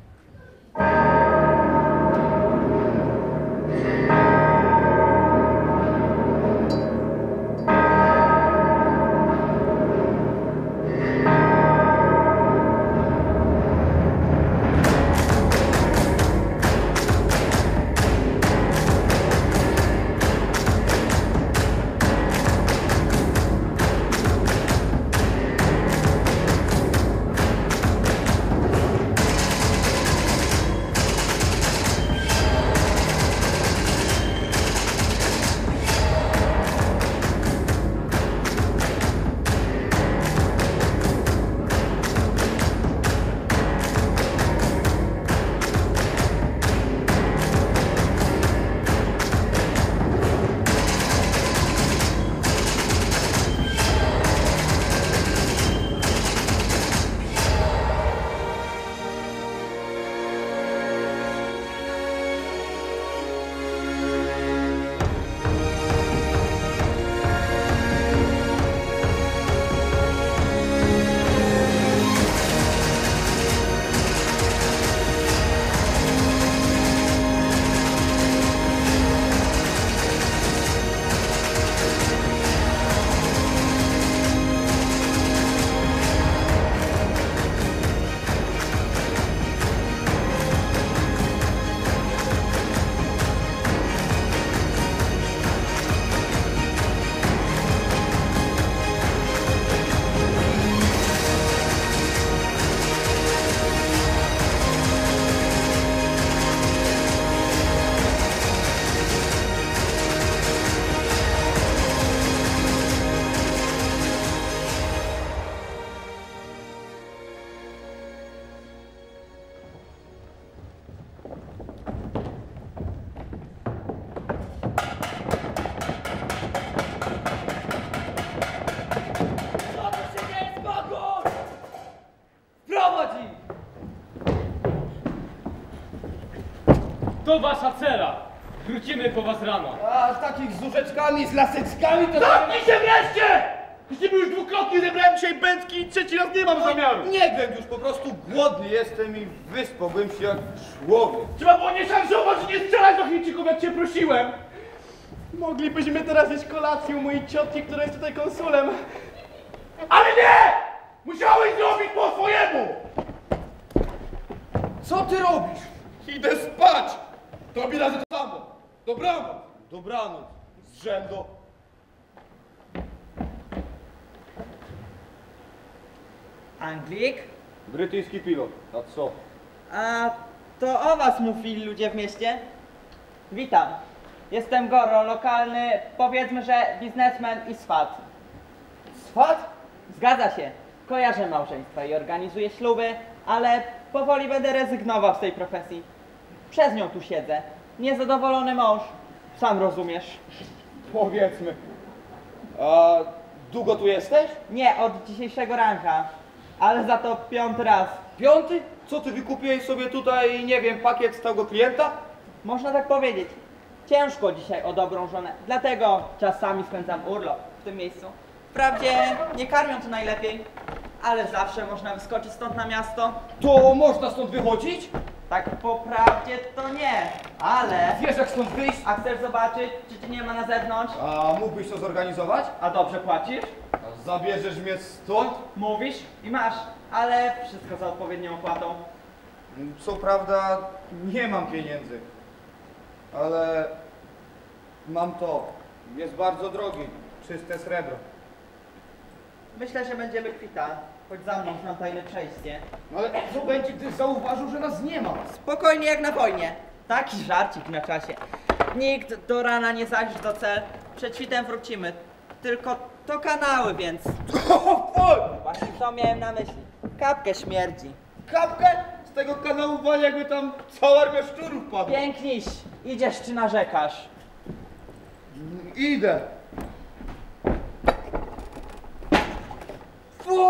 To wasza cela! Wrócimy po was rano. A z takich z łóżeczkami, z laseczkami to... Zamknij się wreszcie! Jeśli już dwukrotnie zebrałem dzisiaj bęcki i trzeci raz nie mam zamiaru. Nie wiem, już po prostu głodny jestem i wyspałbym się jak człowiek. Trzeba było nie szansować i nie strzelać do Chińczyków, jak cię prosiłem. Moglibyśmy teraz jeść kolację u mojej ciotki, która jest tutaj konsulem. Ale nie! Musiałeś zrobić po swojemu! Co ty robisz? Idę spać! Tobie razy to samo. Dobranoc. Dobranoc. Zrzędo. Anglik? Brytyjski pilot. A co? A to o was mówili ludzie w mieście? Witam. Jestem Goro, lokalny, powiedzmy, że biznesmen i swat. Swat? Zgadza się. Kojarzę małżeństwa i organizuję śluby, ale powoli będę rezygnował z tej profesji. Przez nią tu siedzę. Niezadowolony mąż. Sam rozumiesz. Powiedzmy. A długo tu jesteś? Nie, od dzisiejszego ranka. Ale za to piąty raz. Piąty? Co ty wykupiłeś sobie tutaj, nie wiem, pakiet stałego klienta? Można tak powiedzieć. Ciężko dzisiaj o dobrą żonę, dlatego czasami spędzam urlop w tym miejscu. Wprawdzie nie karmią tu najlepiej, ale zawsze można wyskoczyć stąd na miasto. To można stąd wychodzić? Tak po prawdzie to nie, ale... Wiesz, jak stąd wyjść? A chcesz zobaczyć, czy cię nie ma na zewnątrz? A mógłbyś to zorganizować? A dobrze płacisz? A zabierzesz mnie stąd? Mówisz i masz, ale wszystko za odpowiednią opłatą. Co prawda nie mam pieniędzy, ale mam to. Jest bardzo drogi, czyste srebro. Myślę, że będziemy kwita, choć za mną znam tajne przejście. No ale co będzie, gdy zauważył, że nas nie ma? Spokojnie jak na wojnie. Taki żarcik na czasie. Nikt do rana nie zajrzy do cel. Przed świtem wrócimy. Tylko to kanały, więc... Właśnie to miałem na myśli. Kapkę śmierdzi. Kapkę? Z tego kanału wali, jakby tam cała armia szczurów padła. Piękniś. Idziesz czy narzekasz? Idę. Fu!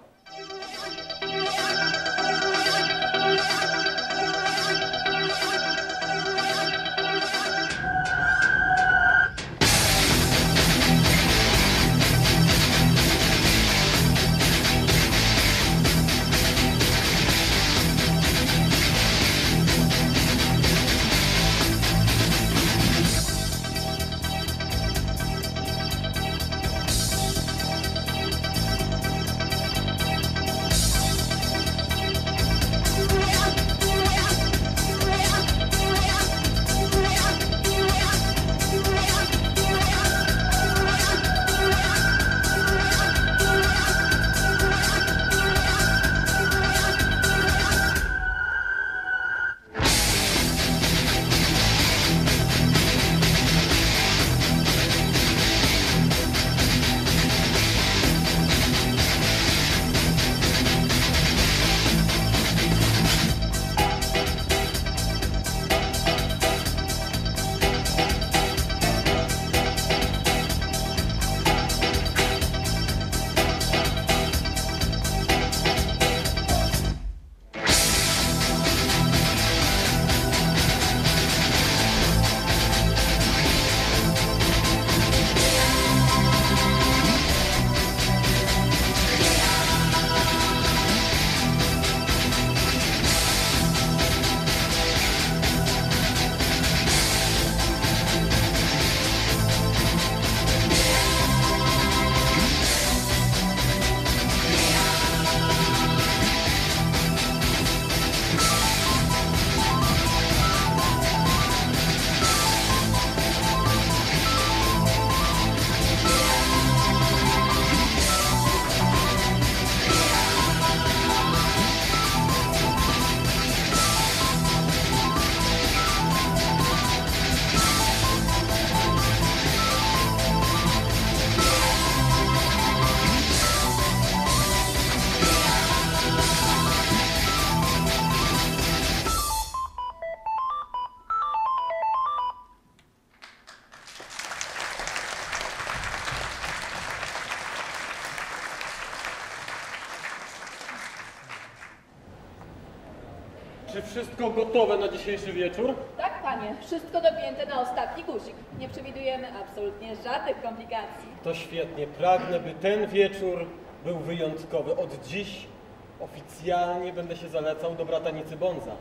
Czy wszystko gotowe na dzisiejszy wieczór? Tak, panie. Wszystko dopięte na ostatni guzik. Nie przewidujemy absolutnie żadnych komplikacji. To świetnie. Pragnę, by ten wieczór był wyjątkowy. Od dziś oficjalnie będę się zalecał do bratanicy Bonza.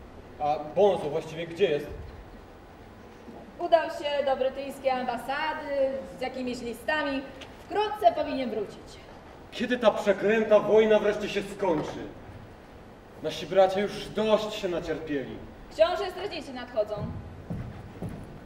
A Bonzo właściwie gdzie jest? Udał się do brytyjskiej ambasady z jakimiś listami. Wkrótce powinien wrócić. Kiedy ta przeklęta wojna wreszcie się skończy? Nasi bracia już dość się nacierpieli. Książę strażnicy nadchodzą.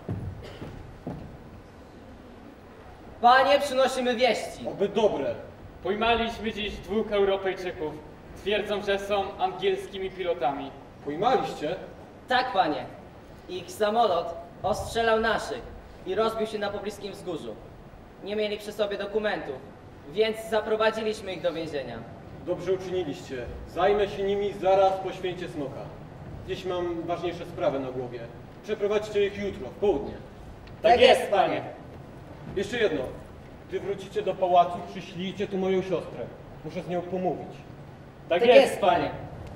Panie, przynosimy wieści. Oby dobre. Pojmaliśmy dziś dwóch Europejczyków. Twierdzą, że są angielskimi pilotami. Pojmaliście? Tak, panie. Ich samolot ostrzelał naszych i rozbił się na pobliskim wzgórzu. Nie mieli przy sobie dokumentów, więc zaprowadziliśmy ich do więzienia. Dobrze uczyniliście. Zajmę się nimi zaraz po święcie smoka. Dziś mam ważniejsze sprawy na głowie. Przeprowadźcie ich jutro, w południe. Tak jest, panie. Jeszcze jedno. Gdy wrócicie do pałacu, przyślijcie tu moją siostrę. Muszę z nią pomówić. Tak, Tak jest, jest, panie.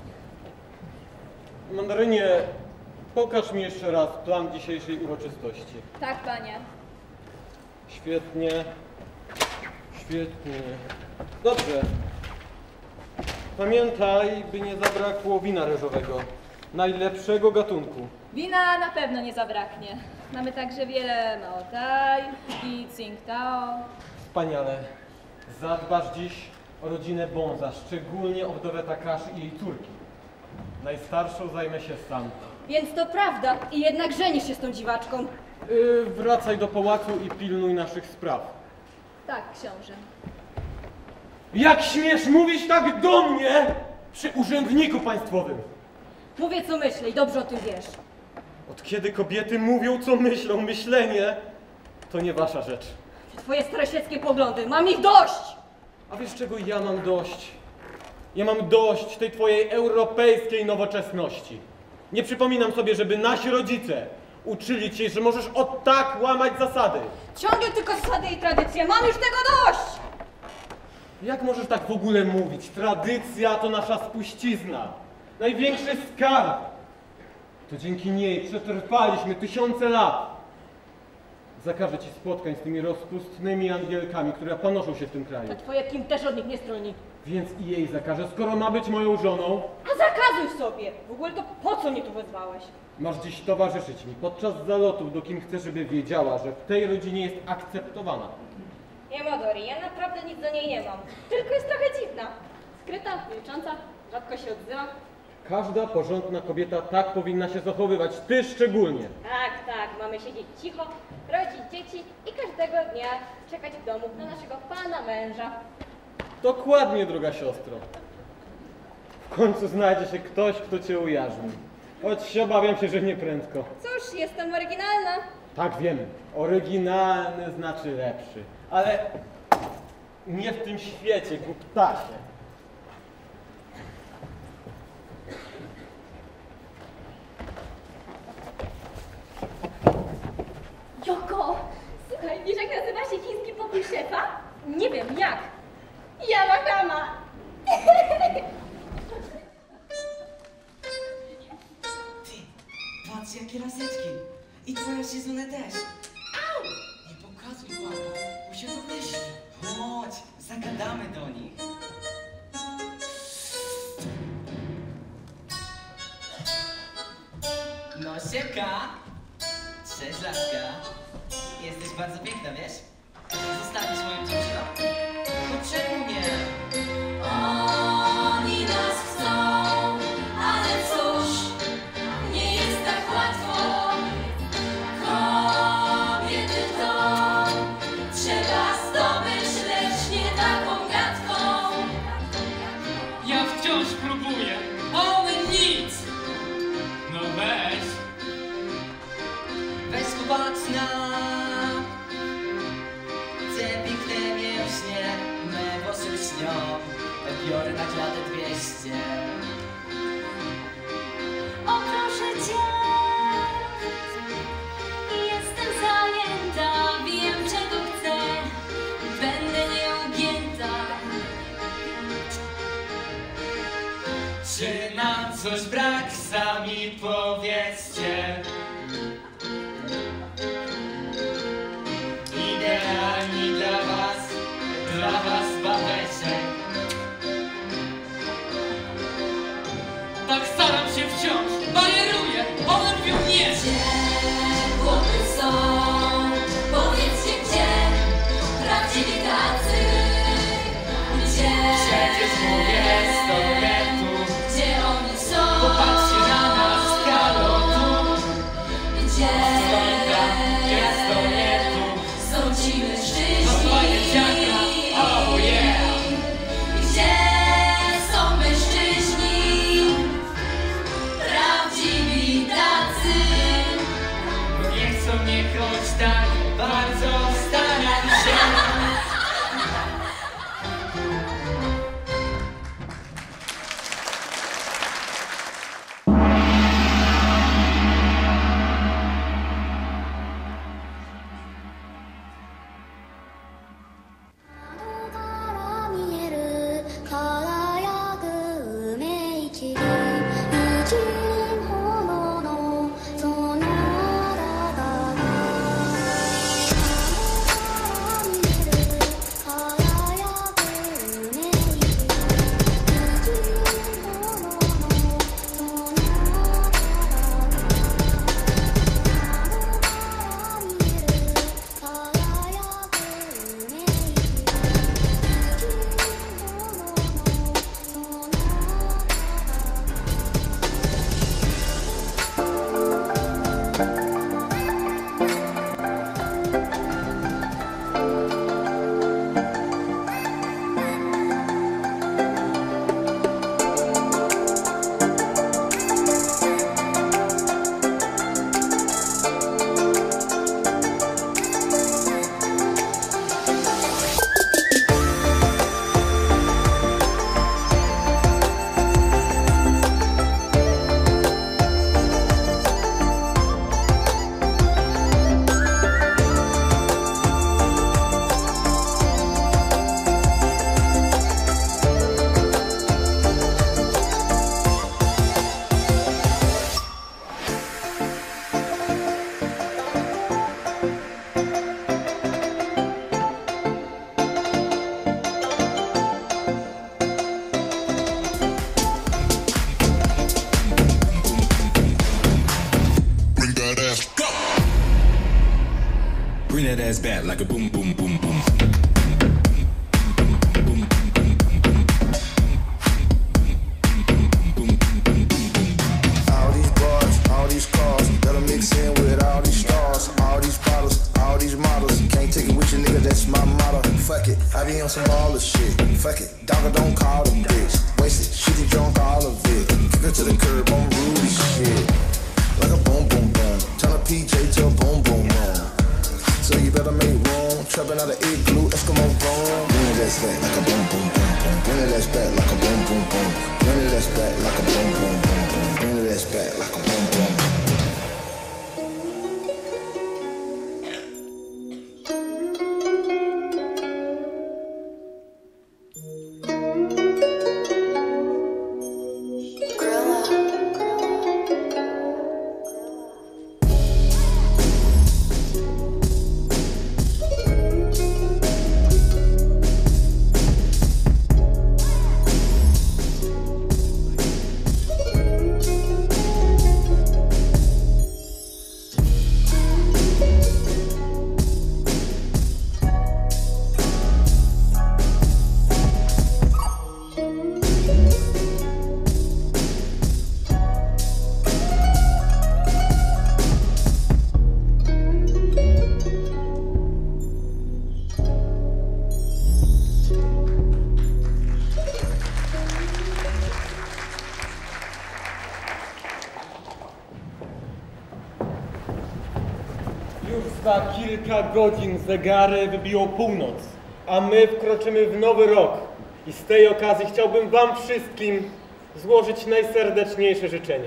Mandarynie, pokaż mi jeszcze raz plan dzisiejszej uroczystości. Tak, panie. Świetnie. Świetnie. Dobrze. Pamiętaj, by nie zabrakło wina ryżowego. Najlepszego gatunku. Wina na pewno nie zabraknie. Mamy także wiele Mao Tai i Tsingtao. Wspaniale. Zadbasz dziś o rodzinę Bonza, szczególnie o wdowę Takashi i jej córki. Najstarszą zajmę się sam. Więc to prawda i jednak żenisz się z tą dziwaczką. Yy, wracaj do pałacu i pilnuj naszych spraw. Tak, książę. Jak śmiesz mówić tak do mnie przy urzędniku państwowym? Mówię co myślę i dobrze o tym wiesz. Od kiedy kobiety mówią, co myślą, myślenie, to nie wasza rzecz. Twoje starosieckie poglądy, mam ich dość! A wiesz, czego ja mam dość? Ja mam dość tej twojej europejskiej nowoczesności. Nie przypominam sobie, żeby nasi rodzice uczyli cię, że możesz o tak łamać zasady. Ciągle tylko zasady i tradycje, mam już tego dość! Jak możesz tak w ogóle mówić? Tradycja to nasza spuścizna. Największy skarb. To dzięki niej przetrwaliśmy tysiące lat. Zakażę ci spotkań z tymi rozpustnymi angielkami, które panoszą się w tym kraju. A twoje kim też od nich nie stroni. Więc i jej zakażę, skoro ma być moją żoną. A zakazuj sobie! W ogóle to po co mnie tu wezwałeś? Masz dziś towarzyszyć mi podczas zalotów, do kim chcę, żeby wiedziała, że w tej rodzinie jest akceptowana. Nie, Modori, ja naprawdę nic do niej nie mam. Tylko jest trochę dziwna. Skryta, milcząca, rzadko się odzywa. Każda porządna kobieta tak powinna się zachowywać, ty szczególnie. Tak, tak, mamy siedzieć cicho, rodzić dzieci i każdego dnia czekać w domu na naszego pana męża. Dokładnie, droga siostro. W końcu znajdzie się ktoś, kto cię ujarzmi. Choć obawiam się, że nie prędko. Cóż, jestem oryginalna. Tak, wiem. Oryginalny znaczy lepszy. Ale nie w tym świecie, głuptasie. Joko, słuchaj, wiesz jak nazywa się chiński pokój szefa? Nie wiem, jak? Yamagama! Ty, patrz jakie laseczki. I twoja Shizune też. Au! Nie pokazuj łapa, bo się domyśli. Chodź, zagadamy do nich. No siemka. Cześć laska. Jesteś bardzo piękna, wiesz? Zostawisz moją dziewczyną. No czemu nie? Oni nas chcą, ale cóż, nie jest tak łatwo. Kobiety to trzeba zdobyć, lecz nie taką gadką. Ja wciąż próbuję, a on nic! No weź! Weź popatrz na te piękne mięśnie, me włosy śnią, biorę na klatę dwieście. O proszę cię, jestem zajęta, wiem czego chcę, będę nieugięta. Czy nam coś brak, sami powiedzcie. Idealni dla was, dla was babeczek. Tak staram się wciąż, barieruję, one mówią nie! Gdzie chłopy są, powiedzcie gdzie, prawdziwi tacy, gdzie? Przecież mówię sto metrów. Gdzie oni są? Popatrzcie na nas, mnie, choć tak bardzo staram się. Bring that ass back like a boom, boom, boom, boom. All these bars, all these cars, gotta mix in with all these stars. All these bottles, all these models. Can't take it with you, nigga, that's my motto. Fuck it, I be on some baller shit. Fuck it, dogger don't call them bitch. Wasted, shitty drunk, all of it. Kick her to the curb on Rudy shit. Like a boom, boom, boom. Turn a P J to a boom, boom, boom. So you better make room. Trapping out of igloo, Eskimo boom. Bring it that's back like a boom, boom, boom, boom. Bring it that's back like a boom, boom, boom. Bring it that's back like a boom, boom, boom, boom. Bring it that's back like a boom, boom, boom. Za kilka godzin zegary wybiją północ, a my wkroczymy w nowy rok. I z tej okazji chciałbym wam wszystkim złożyć najserdeczniejsze życzenia.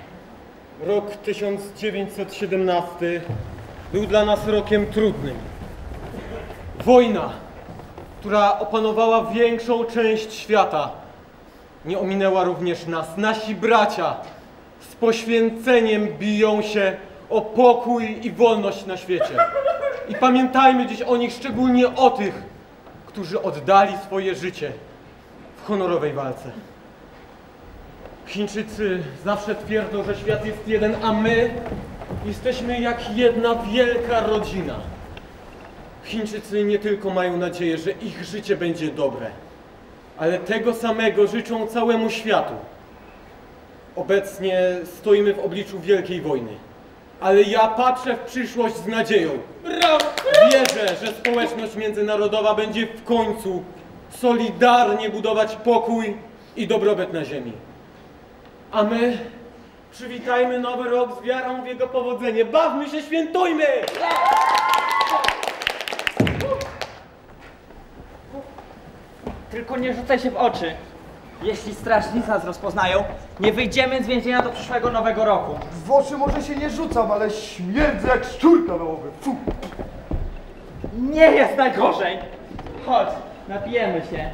Rok tysiąc dziewięćset siedemnasty był dla nas rokiem trudnym. Wojna, która opanowała większą część świata, nie ominęła również nas. Nasi bracia z poświęceniem biją się o pokój i wolność na świecie. I pamiętajmy dziś o nich, szczególnie o tych, którzy oddali swoje życie w honorowej walce. Chińczycy zawsze twierdzą, że świat jest jeden, a my jesteśmy jak jedna wielka rodzina. Chińczycy nie tylko mają nadzieję, że ich życie będzie dobre, ale tego samego życzą całemu światu. Obecnie stoimy w obliczu wielkiej wojny. Ale ja patrzę w przyszłość z nadzieją. Wierzę, że społeczność międzynarodowa będzie w końcu solidarnie budować pokój i dobrobyt na ziemi. A my Przywitajmy nowy rok z wiarą w jego powodzenie. Bawmy się, świętujmy! Tylko nie rzucaj się w oczy. Jeśli strażnicy nas rozpoznają, nie wyjdziemy z więzienia do przyszłego nowego roku. W oczy może się nie rzucam, ale śmierdzę jak szczurka na łowy. Fu. Nie jest najgorzej. Chodź, napijemy się.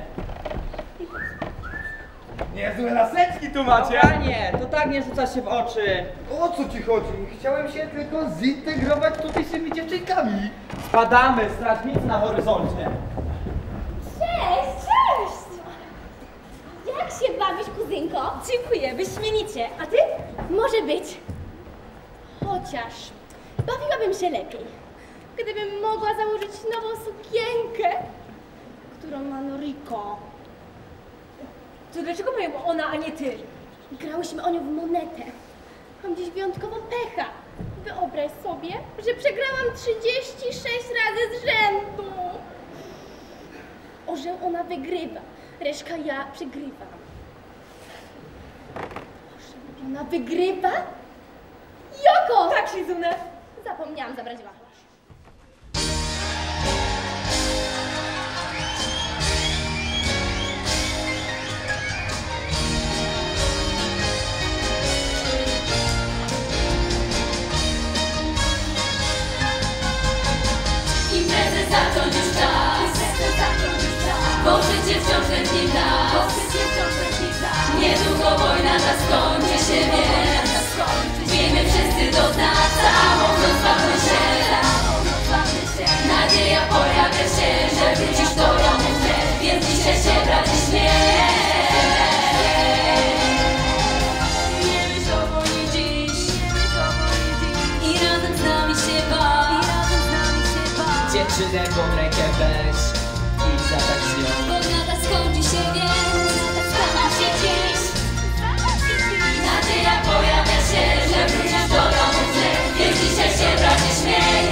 Niezłe laseczki tu macie! Panie, to tak nie rzuca się w oczy. O co ci chodzi? Chciałem się tylko zintegrować z tutejszymi dziewczynkami. Spadamy, strażnicy na horyzoncie. Cześć, cześć! Jak się bawisz, kuzynko? Dziękuję, wyśmienicie. A ty? Może być. Chociaż bawiłabym się lepiej, gdybym mogła założyć nową sukienkę, którą ma Noriko. To dlaczego mają ona, a nie ty? Grałyśmy o nią w monetę. Mam dziś wyjątkowo pecha. Wyobraź sobie, że przegrałam trzydzieści sześć razy z rzędu. O, że ona wygrywa. Reszka, ja przegrywam. O, że ona wygrywa? Joko! Tak, Shizune. Zapomniałam zabrać wachlarz. Imprezę zacząć już czas, bo życie wciąż tętni w nas. Niedługo wojna ta skończy się, więc wiemy wszyscy do dna, całą noc bawmy się. Nadzieja pojawia się, że wrócisz do domu, więc dzisiaj się brać i śmiech. Nie myśl o wojnie dziś i razem z nami się baw. Dziewczynę pod rękę weź i zatać z nią. Wojna ta skończy się, więc staną się dziś. Nadzieja pojawia się, że wrócisz do domu wnet, więc dzisiaj się bracie śmiej.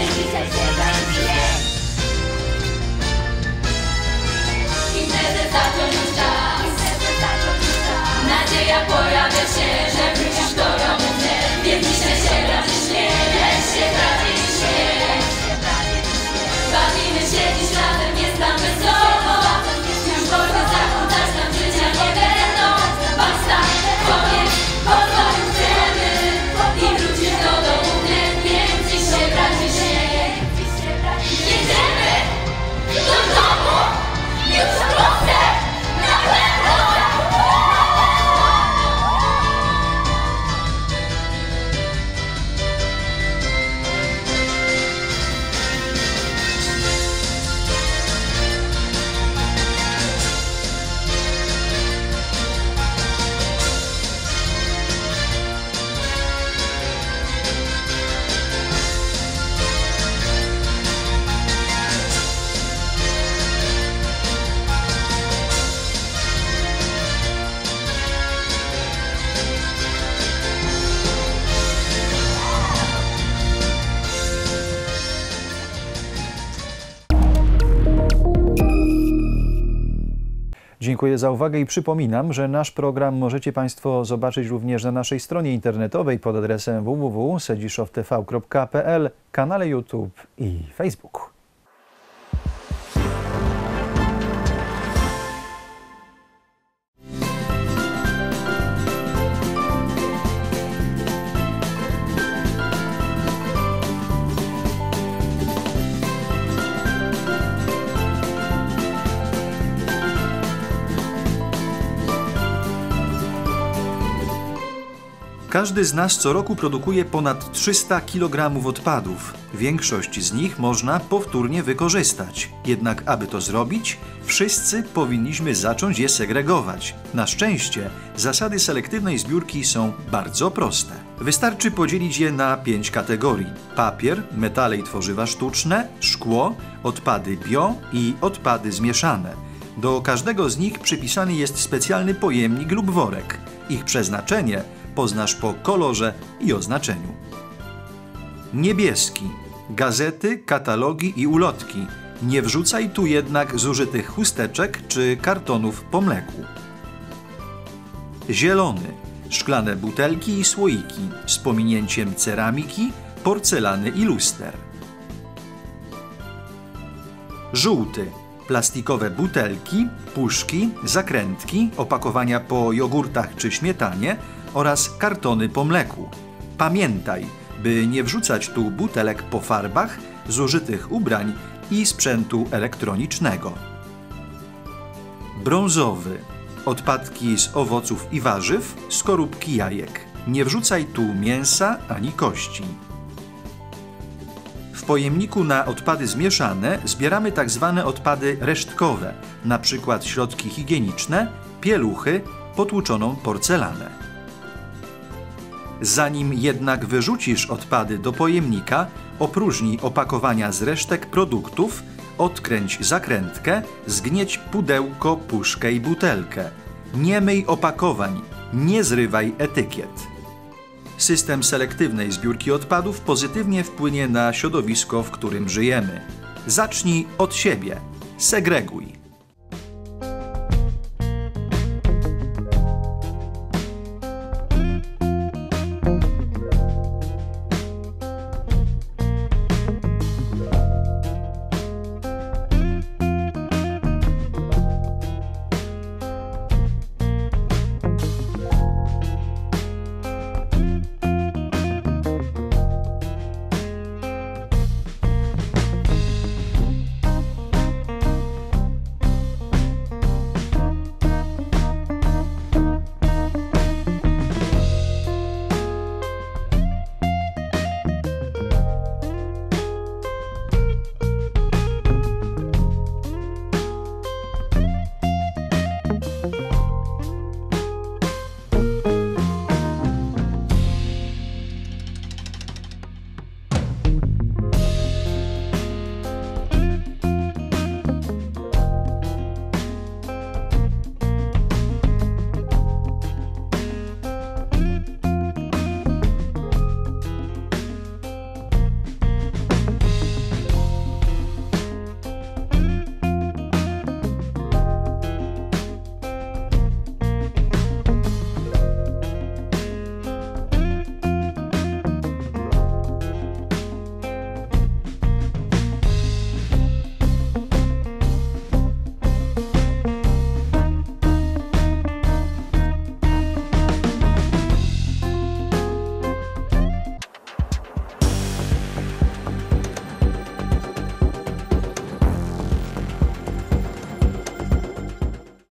Imprezę zacząć już czas. Nadzieja pojawia się, że wrócisz do domu wnet, więc dzisiaj się bracie śmiej. Lecz się bracie i śmiej. Bawimy się dziś razem, jest nam wesoło. Już wojny zakłócać nam życia nie będą. Basta, koniec, pokoju chcemy i wrócisz do domu wnet, więc dziś się braci się. Jedziemy do domu już wkrótce, na pewno. Dziękuję za uwagę i przypominam, że nasz program możecie Państwo zobaczyć również na naszej stronie internetowej pod adresem w w w kropka sedziszów t v kropka p l, kanale YouTube i Facebooku. Każdy z nas co roku produkuje ponad trzysta kilogramów odpadów. Większość z nich można powtórnie wykorzystać. Jednak aby to zrobić, wszyscy powinniśmy zacząć je segregować. Na szczęście zasady selektywnej zbiórki są bardzo proste. Wystarczy podzielić je na pięć kategorii: papier, metale i tworzywa sztuczne, szkło, odpady bio i odpady zmieszane. Do każdego z nich przypisany jest specjalny pojemnik lub worek. Ich przeznaczenie poznasz po kolorze i oznaczeniu. Niebieski. Gazety, katalogi i ulotki. Nie wrzucaj tu jednak zużytych chusteczek czy kartonów po mleku. Zielony. szklane butelki i słoiki z pominięciem ceramiki, porcelany i luster. Żółty. Plastikowe butelki, puszki, zakrętki, opakowania po jogurtach czy śmietanie oraz kartony po mleku. Pamiętaj, by nie wrzucać tu butelek po farbach, zużytych ubrań i sprzętu elektronicznego. Brązowy. Odpadki z owoców i warzyw, skorupki jajek. Nie wrzucaj tu mięsa ani kości. W pojemniku na odpady zmieszane zbieramy tak zwane odpady resztkowe, na przykład środki higieniczne, pieluchy, potłuczoną porcelanę. Zanim jednak wyrzucisz odpady do pojemnika, opróżnij opakowania z resztek produktów, odkręć zakrętkę, zgnieć pudełko, puszkę i butelkę. Nie myj opakowań, nie zrywaj etykiet. System selektywnej zbiórki odpadów pozytywnie wpłynie na środowisko, w którym żyjemy. Zacznij od siebie. Segreguj.